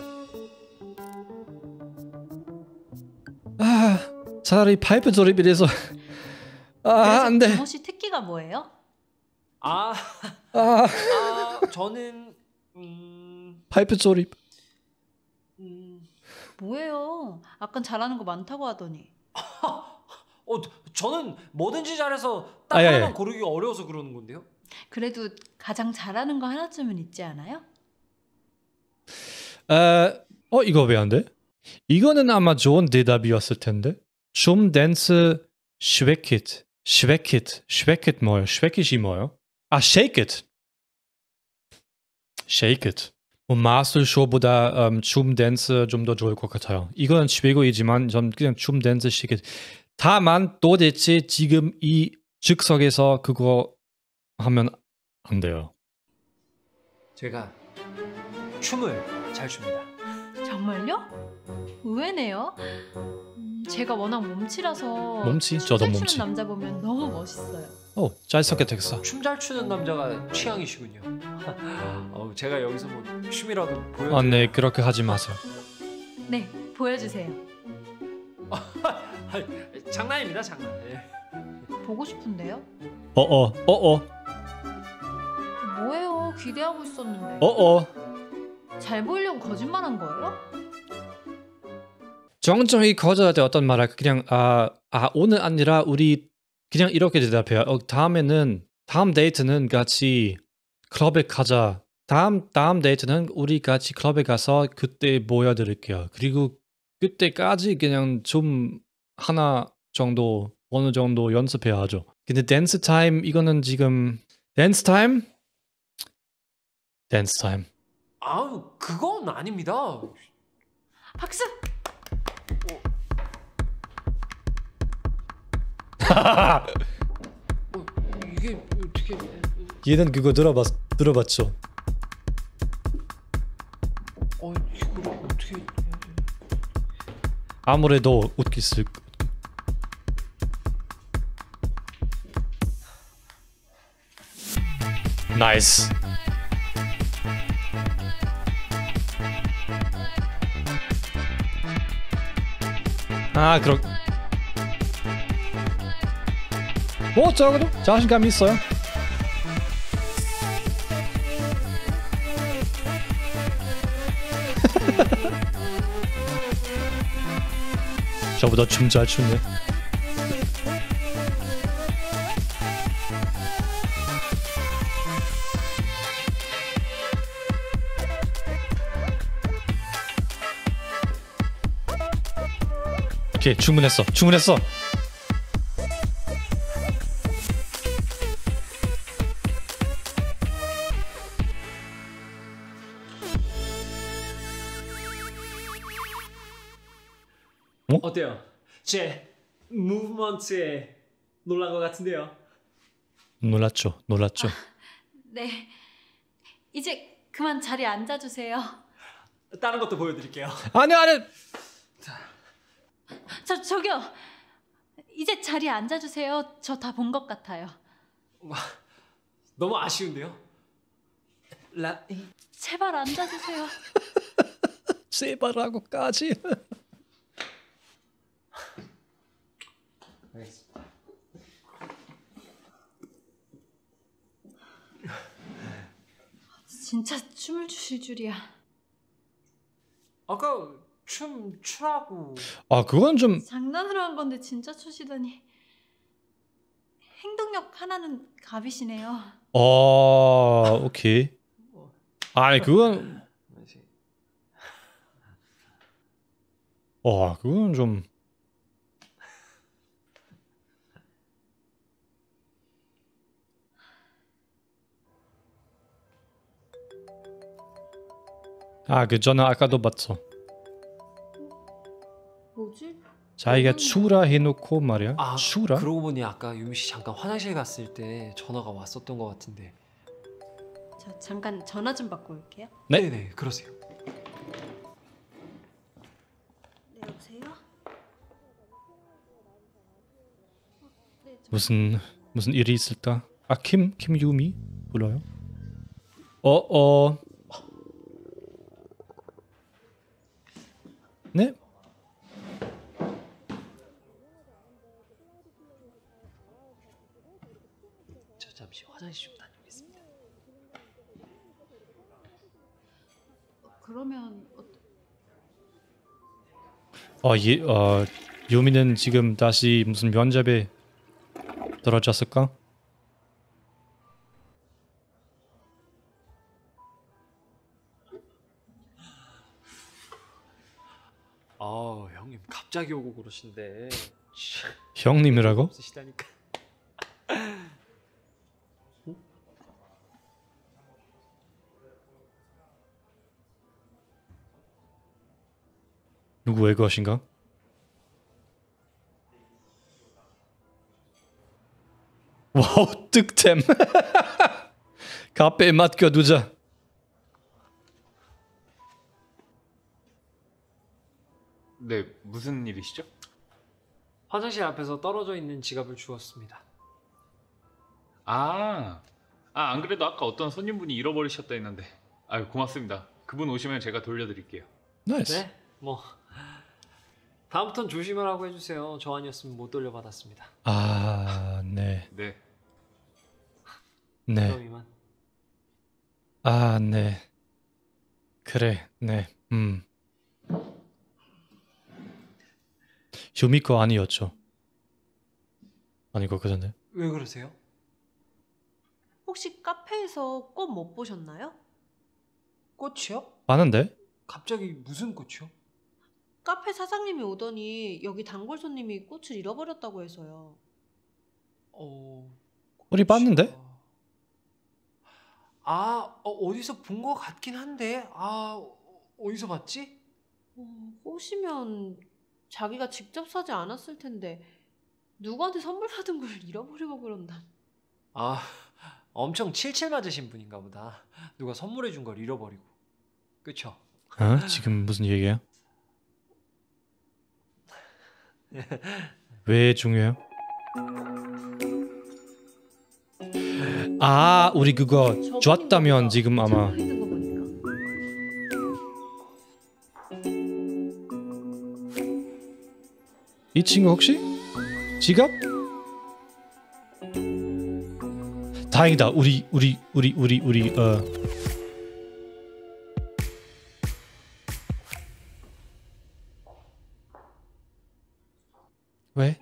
아, 차라리 파이프 조립이라서 아, 안 돼. 김호 씨 특기가 뭐예요? 아, 아, 아 저는 음, 파이프 조립. 음, 뭐예요? 아깐 잘하는 거 많다고 하더니. 어, 저는 뭐든지 잘해서 딱 아, 예, 하나만 예. 고르기가 어려워서 그러는 건데요. 그래도 가장 잘하는 거 하나쯤은 있지 않아요? 에, 어 이거 왜 안 돼? 이거는 아마 좋은 대답이었을 텐데. 춤, 댄스, 쉐킷, 쉐킷, 쉐킷 뭐예요? 쉐킷이 뭐예요? 아, shake it. shake it. 뭐 마술 쇼보다 음, 춤, 댄스 좀 더 좋을 것 같아요. 이거는 최고이지만 전 그냥 춤, 댄스, shake it. 다만 도대체 지금 이 즉석에서 그거 하면 안 돼요. 제가 춤을 잘 춥니다. 정말요? 의외네요. 음, 제가 워낙 몸치라서 몸치? 저도 춤잘 몸치. 추는 남자 보면 너무 멋있어요. 오, 잘 섞였겠어. 춤 잘 추는 남자가 취향이시군요. 어, 제가 여기서 뭐 춤이라도 보여. 아, 네, 그렇게 하지 마세요. 네, 보여주세요. 장난입니다, 장난. 예. 보고 싶은데요? 어어, 어어, 뭐예요? 기대하고 있었는데. 어어. 잘 보이려고 거짓말한 거예요? 정정이 거절할 때 어떤 말 할까? 그냥 아, 아 오늘 아니라 우리 그냥 이렇게 대답해요. 어, 다음에는 다음 데이트는 같이 클럽에 가자. 다음 다음 데이트는 우리 같이 클럽에 가서 그때 보여드릴게요. 그리고 그때까지 그냥 좀 하나 정도 어느 정도 연습해야 하죠. 근데 댄스 타임 이거는 지금 댄스 타임? 댄스 타임. 아우, 그건 아닙니다. 박수! 어, 이게 어떻게? 얘는 그거 들어봤 들어봤죠? 어, 이걸 어떻게? 아무래도 웃겼을. 나이스. 아, 그렇. 뭐 적어도 자신감 있어요. 저보다 춤 잘 추네. 오케이, 충분했어. 충분했어. 어? 어때요? 제 무브먼트에 놀란 것 같은데요. 놀랐죠. 놀랐죠. 네, 이제 그만 자리에 앉아주세요. 다른 것도 보여드릴게요. 아니 아니. 저 저기요. 이제 자리에 앉아주세요. 저 다 본 것 같아요. 너무 아쉬운데요. 라. 제발 앉아주세요. 제발하고까지. 알겠습니다. 진짜 춤을 추실 줄이야. 아까 춤 추라고. 아, 그건 좀. 장난으로 한 건데 진짜 추시다니. 행동력 하나는 갑이시네요. 어, 오케이. 아니 그건. 어, 그건 좀. 아, 그 저는 아까도 봤어. 뭐지? 자기가 추라 해놓고 말이야. 아, 추라? 그러고 보니 아까 유미 씨 잠깐 화장실 갔을 때 전화가 왔었던 것 같은데. 저 잠깐 전화 좀 받고 올게요. 네? 네네, 그러세요. 네, 여보세요? 무슨 무슨 일이 있을까? 아, 김 김유미 불러요? 어 어. 네? 저 잠시 화장실 좀 다녀오겠습니다. 그러면 어... 어, 예, 어, 유미는 지금 다시 무슨 면접에 떨어졌을까? 아 형님 갑자기 오고 그러신데. 형님이라고? 없으시다니까. 누구의 것인가? 와우 득템. 카페에 맡겨두자. 네, 무슨 일이시죠? 화장실 앞에서 떨어져 있는 지갑을 주웠습니다. 아, 아, 안 그래도 아까 어떤 손님분이 잃어버리셨다 했는데. 아유, 고맙습니다. 그분 오시면 제가 돌려드릴게요. 나이스. 네, 뭐 다음부턴 조심하라고 해주세요. 저 아니었으면 못 돌려받았습니다. 아, 네. 네. 네. 그럼 이만. 아, 네. 그래, 네. 음. 유미 거 아니었죠? 아닌 것 같은데. 왜 그러세요? 혹시 카페에서 꽃 못 보셨나요? 꽃이요? 많은데? 갑자기 무슨 꽃이요? 카페 사장님이 오더니 여기 단골 손님이 꽃을 잃어버렸다고 해서요. 어... 우리 봤는데? 아, 어, 어디서 본 것 같긴 한데. 아, 어, 어디서 봤지? 어, 꽃이면 자기가 직접 사지 않았을 텐데 누구한테 선물 받은 걸 잃어버리고 그런다. 아, 엄청 칠칠 맞으신 분인가 보다. 누가 선물해 준 걸 잃어버리고. 그쵸? 어? 지금 무슨 얘기야? 왜 중요해요? 아, 우리 그거 줬다면 지금 아마 이 친구 혹시? 지갑? 다행이다. 우리 우리 우리 우리 우리 어 왜?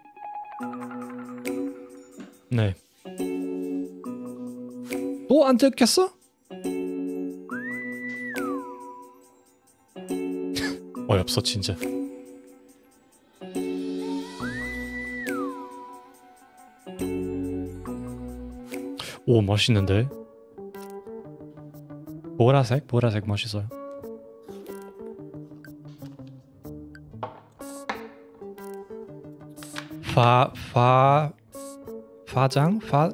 네. 또 안 들켰어? 어이없어 진짜. 오 멋있는데? 보라색? 보라색 멋있어요. 파... 파... 파장? 파...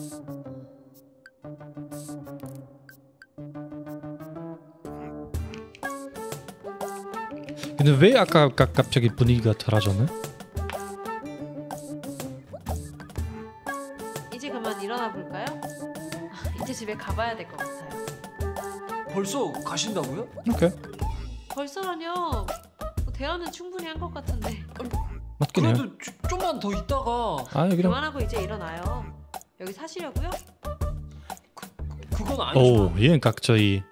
근데 왜 아까 가, 갑자기 분위기가 달라졌네? 이제 그만 일어나 볼까요? 이제 집에 가봐야 될 것 같아요. 벌써 가신다고요? 오케이. 벌써라뇨. 뭐 대화는 충분히 한 것 같은데. 맞긴 해요. 그래도 조, 좀만 더 있다가. 아 여기로. 그만하고 이제 일어나요. 여기 사시려고요? 그건 아니지만. 오 얘는 각저이.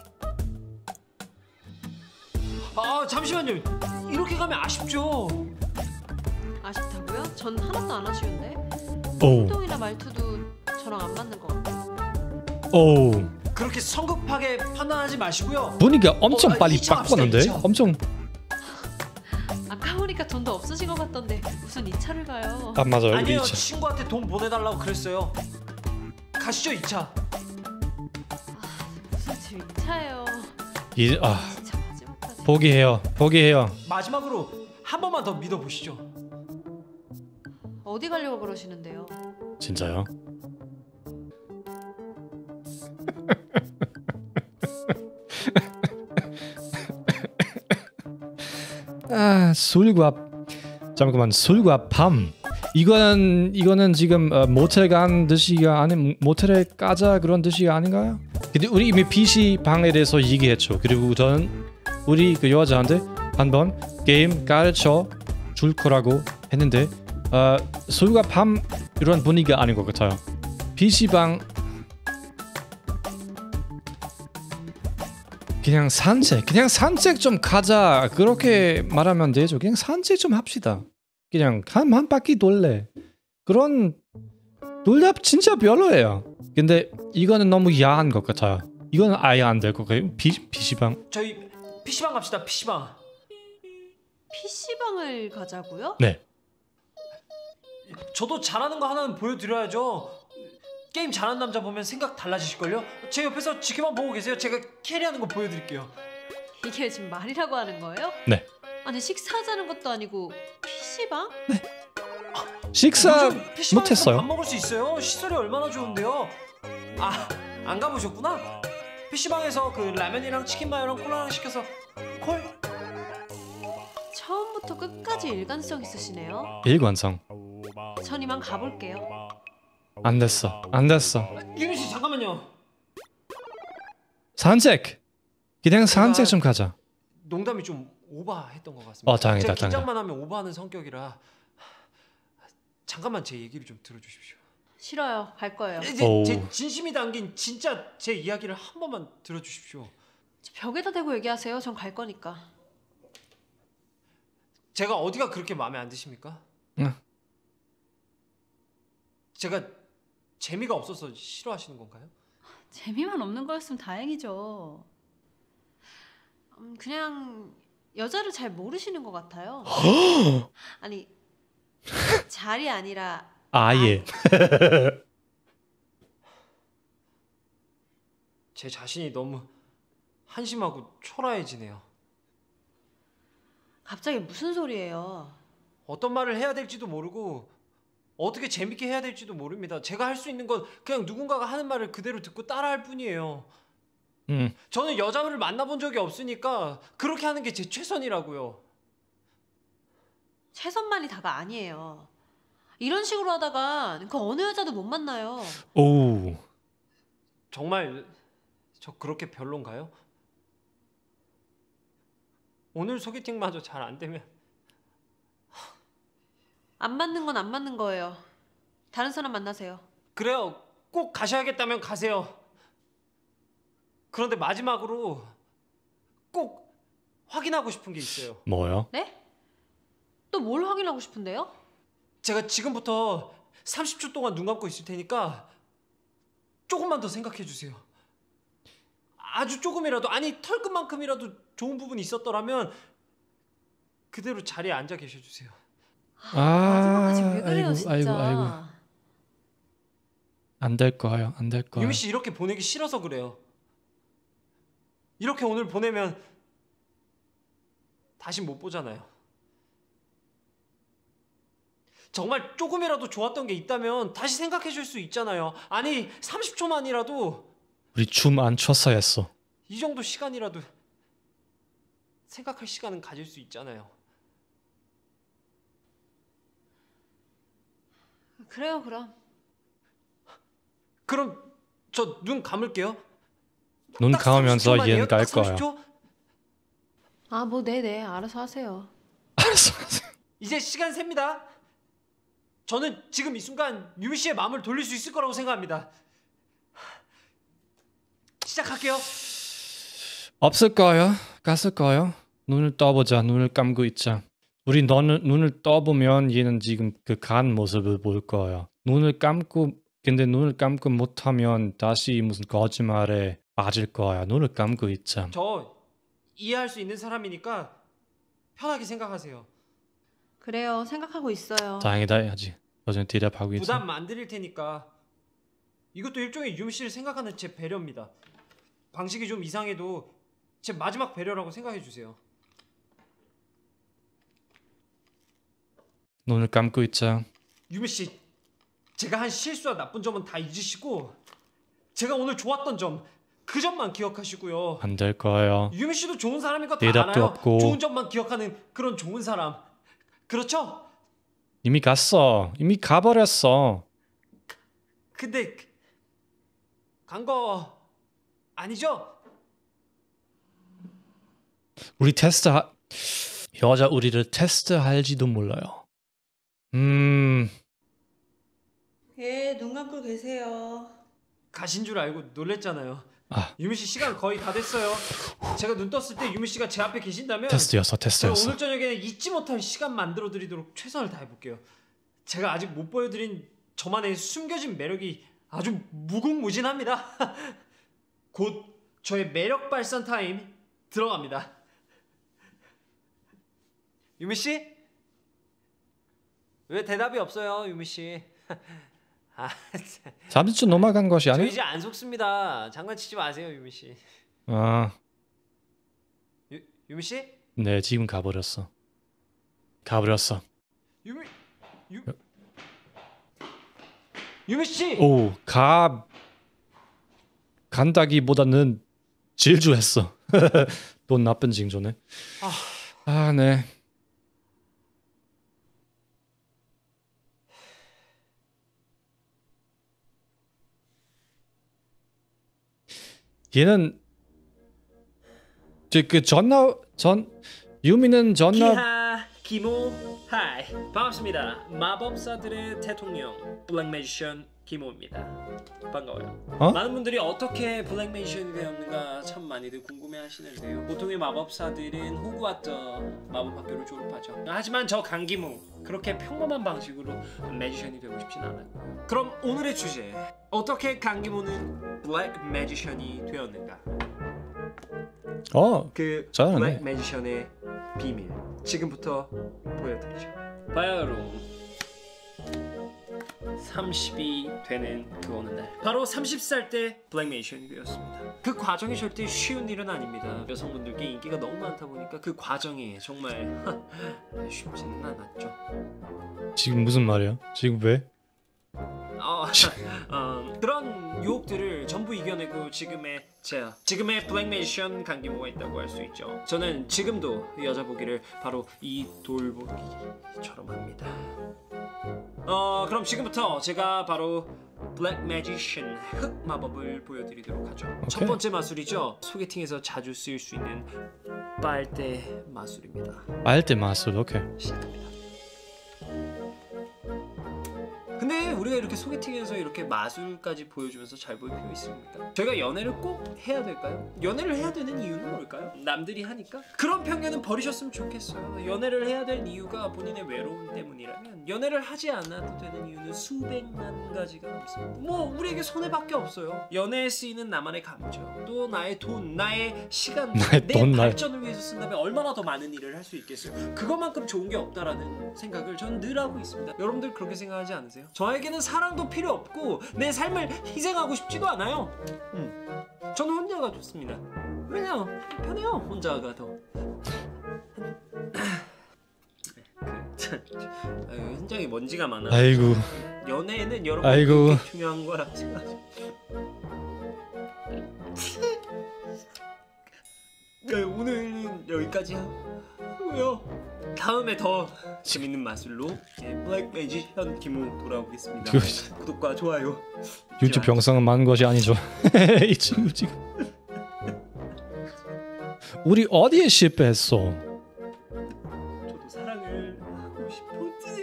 아 잠시만요. 이렇게 가면 아쉽죠. 아쉽다고요? 전 하나도 안 아쉬운데. 오. 행동이나 말투도 저랑 안 맞는 것 같아요. 오. 그렇게 성급하게 판단하지 마시고요. 분위기가 엄청 어, 아, 빨리 이 차 합시다, 바꿨는데? 이 차. 엄청. 아까 보니까 돈도 없으신 것 같던데 무슨 이 차를 가요? 아 맞아요. 우리 아니에요. 이 차. 친구한테 돈 보내달라고 그랬어요. 가시죠 이 차. 무슨 지금 이 차예요? 이 아. 포기해요. 포기해요. 마지막으로 한 번만 더 믿어보시죠. 어디 가려고 그러시는데요? 진짜요? 아 술과 잠깐만 술과 밤 이거는 이거는 지금 어, 모텔 간 뜻이가 아니 모텔에 가자 그런 뜻이 아닌가요? 근데 우리 이미 피씨 방에 대해서 얘기했죠. 그리고 저는 우리 그 여자한테 한번 게임 가르쳐 줄 거라고 했는데 어, 술과 밤 이런 분위기가 아닌 것 같아요. 피씨 방 그냥 산책, 그냥 산책 좀 가자. 그렇게 말하면 되죠. 그냥 산책 좀 합시다. 그냥 한, 한 바퀴 돌래. 그런 돌려 진짜 별로예요. 근데 이거는 너무 야한 것 같아요. 이거는 아예 안 될 것 같아요. 피, 피시방. 저희 피시방 갑시다. 피시방. 피시방을 가자고요? 네. 저도 잘하는 거 하나는 보여드려야죠. 게임 잘하는 남자 보면 생각 달라지실걸요? 제 옆에서 지켜만 보고 계세요. 제가 캐리하는 거 보여드릴게요. 이게 지금 말이라고 하는 거예요? 네. 아니 식사하자는 것도 아니고 피시방? 식사 요즘 피시방에서 못했어요. 밥 먹을 수 있어요. 시설이 얼마나 좋은데요. 아, 안 가보셨구나? 피시방에서 그 라면이랑 치킨 마요랑 콜라랑 시켜서 콜? 처음부터 끝까지 일관성 있으시네요. 일관성. 전 이만 가볼게요. 안 됐어. 안 됐어. 유미 씨 잠깐만요. 산책. 그냥 산책 좀 가자. 농담이 좀 오버했던 것 같습니다. 어, 다행이다, 제가 다행이다. 긴장만 하면 오버하는 성격이라 잠깐만 제 얘기를 좀 들어주십시오. 싫어요. 갈 거예요. 제, 제 진심이 담긴 진짜 제 이야기를 한 번만 들어주십시오. 벽에다 대고 얘기하세요. 전 갈 거니까. 제가 어디가 그렇게 마음에 안 드십니까? 응. 제가 재미가 없어서 싫어하시는 건가요? 재미만 없는 거였으면 다행이죠. 음, 그냥 여자를 잘 모르시는 것 같아요. 아니 잘이 아니라 아예. 제 자신이 너무 한심하고 초라해지네요. 갑자기 무슨 소리예요? 어떤 말을 해야 될지도 모르고 어떻게 재밌게 해야 될지도 모릅니다. 제가 할 수 있는 건 그냥 누군가가 하는 말을 그대로 듣고 따라할 뿐이에요. 음. 저는 여자를 만나본 적이 없으니까 그렇게 하는 게 제 최선이라고요. 최선만이 다가 아니에요. 이런 식으로 하다가 그 어느 여자도 못 만나요. 오. 정말 저 그렇게 별론가요? 오늘 소개팅마저 잘 안 되면 안 맞는 건 안 맞는 거예요. 다른 사람 만나세요. 그래요. 꼭 가셔야겠다면 가세요. 그런데 마지막으로 꼭 확인하고 싶은 게 있어요. 뭐요? 네? 또 뭘 확인하고 싶은데요? 제가 지금부터 삼십 초 동안 눈 감고 있을 테니까 조금만 더 생각해 주세요. 아주 조금이라도, 아니 털끝만큼이라도 좋은 부분이 있었더라면 그대로 자리에 앉아 계셔 주세요. 아, 마지막까지 왜 그래요, 아이고, 진짜. 아이고, 아이고. 안 될 거예요. 안 될 거예요. 유미 씨 이렇게 보내기 싫어서 그래요. 이렇게 오늘 보내면 다시 못 보잖아요. 정말 조금이라도 좋았던 게 있다면 다시 생각해 줄 수 있잖아요. 아니 삼십 초만이라도 우리 춤 안 췄어야 했어. 이 정도 시간이라도 생각할 시간은 가질 수 있잖아요. 그래요, 그럼. 그럼 저 눈 감을게요. 눈 감으면서 삼십 초만이에요? 얘는 갈 딱 삼십 거야. 초? 아, 뭐 네네. 알아서 하세요. 이제 시간 셉니다. 저는 지금 이 순간 유미 씨의 마음을 돌릴 수 있을 거라고 생각합니다. 시작할게요. 없을 거예요. 갔을 거예요. 눈을 떠보자. 눈을 감고 있자. 우리 너는 눈을 떠보면 얘는 지금 그 간 모습을 볼 거예요. 눈을 감고 근데 눈을 감고 못하면 다시 무슨 거짓말에 빠질 거야. 눈을 감고 있자. 저 이해할 수 있는 사람이니까 편하게 생각하세요. 그래요. 생각하고 있어요. 다행이다 해야지. 여전히 대답하고 있어. 부담 안 드릴 테니까 이것도 일종의 유미 씨를 생각하는 제 배려입니다. 방식이 좀 이상해도 제 마지막 배려라고 생각해 주세요. 눈을 감고 있자. 유미 씨, 제가 한 실수와 나쁜 점은 다 잊으시고 제가 오늘 좋았던 점, 그 점만 기억하시고요. 안 될 거예요. 유미 씨도 좋은 사람인 거 다 대답도 알아요. 없고. 좋은 점만 기억하는 그런 좋은 사람. 그렇죠? 이미 갔어. 이미 가버렸어. 근데 간 거 아니죠? 우리 테스트 하... 여자 우리를 테스트할지도 몰라요. 음... 예, 눈 감고 계세요. 가신 줄 알고 놀랬잖아요. 아. 유미 씨 시간 거의 다 됐어요. 제가 눈 떴을 때 유미 씨가 제 앞에 계신다면 테스트였어, 제가 테스트였어. 오늘 저녁에는 잊지 못할 시간 만들어 드리도록 최선을 다해 볼게요. 제가 아직 못 보여드린 저만의 숨겨진 매력이 아주 무궁무진합니다. 곧 저의 매력 발산 타임 들어갑니다. 유미 씨? 왜 대답이 없어요, 유미 씨? 아, 삼십 초 넘어간 것이 저 아니야? 이제 안 속습니다. 장난치지 마세요, 유미 씨. 아, 유 유미 씨? 네 지금 가버렸어. 가버렸어. 유미 유 유미 씨. 오, 가 간다기보다는 질주했어. 또 나쁜 징조네. 아, 아, 네. 얘는 그 전나 전 유미는 전나 키하 기모 하이 반갑습니다. 마법사들의 대통령 블랙 매지션 기모입니다. 반가워요. 어? 많은 분들이 어떻게 블랙 매지션이 되었는가 참 많이들 궁금해하시는데요. 보통의 마법사들은 호그와트 마법학교를 졸업하죠. 하지만 저 강기모 그렇게 평범한 방식으로 매지션이 되고 싶진 않아요. 그럼 오늘의 주제, 어떻게 강기모는 블랙 매지션이 되었는가? 어, 그 잘하네. 블랙 매지션의 비밀 지금부터 보여드리죠. 봐요 여러분, 삼십이 되는 그 어느 날, 바로 삼십 살 때 블랙 매지션이 되었습니다. 그 과정이 절대 쉬운 일은 아닙니다. 여성분들께 인기가 너무 많다 보니까 그 과정이 정말 쉽지는 않았죠. 지금 무슨 말이야? 지금 왜? 어, 어, 그런 유혹들을 전부 이겨내고 지금의 제가 지금의 블랙 매지션 강기모가 있다고 할 수 있죠. 저는 지금도 여자 보기를 바로 이 돌보기처럼 합니다. 어 그럼 지금부터 제가 바로 블랙 매지션 흑 마법을 보여드리도록 하죠. 오케이. 첫 번째 마술이죠. 소개팅에서 자주 쓰일 수 있는 빨대 마술입니다. 빨대 마술, 오케이. 시작합니다. 근데 우리가 이렇게 소개팅에서 이렇게 마술까지 보여주면서 잘 보일 필요 있습니까? 저희가 연애를 꼭 해야 될까요? 연애를 해야 되는 이유는 뭘까요? 남들이 하니까? 그런 편견은 버리셨으면 좋겠어요. 연애를 해야 될 이유가 본인의 외로움 때문이라면 연애를 하지 않아도 되는 이유는 수백만 가지가 넘습니다. 뭐 우리에게 손해밖에 없어요. 연애에 쓰이는 나만의 감정, 또 나의 돈, 나의 시간, 나의 내 돈, 나의- 발전을 위해서 쓴다면 얼마나 더 많은 일을 할 수 있겠어요. 그것만큼 좋은 게 없다라는 생각을 저는 늘 하고 있습니다. 여러분들 그렇게 생각하지 않으세요? 저에게는 사랑도 필요 없고 내 삶을 희생하고 싶지도 않아요. 음. 저는 혼자가 좋습니다. 왜냐? 편해요. 혼자가 더. 그, 아유, 현장에 먼지가 많아. 아이고. 연애에는 여러분 아이고. 그렇게 중요한 거라 생각하죠. 네, 오늘은 여기까지 하고요. 다음에 더 재밌는 마술로 예, 블랙 매지션 기모 돌아오겠습니다. 그- 구독과 좋아요. 유튜브 병상은 많은 것이 아니죠. 이 친구 지금. 우리 어디에 실패했어? 저도 사랑을 하고 싶었지.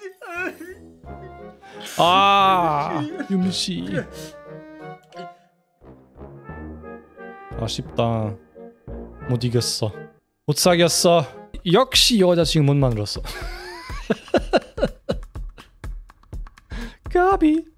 아, 유미 씨. 아쉽다. 못 이겼어. 못 사귀었어. 역시 여자친구 못 만들었어. 까비.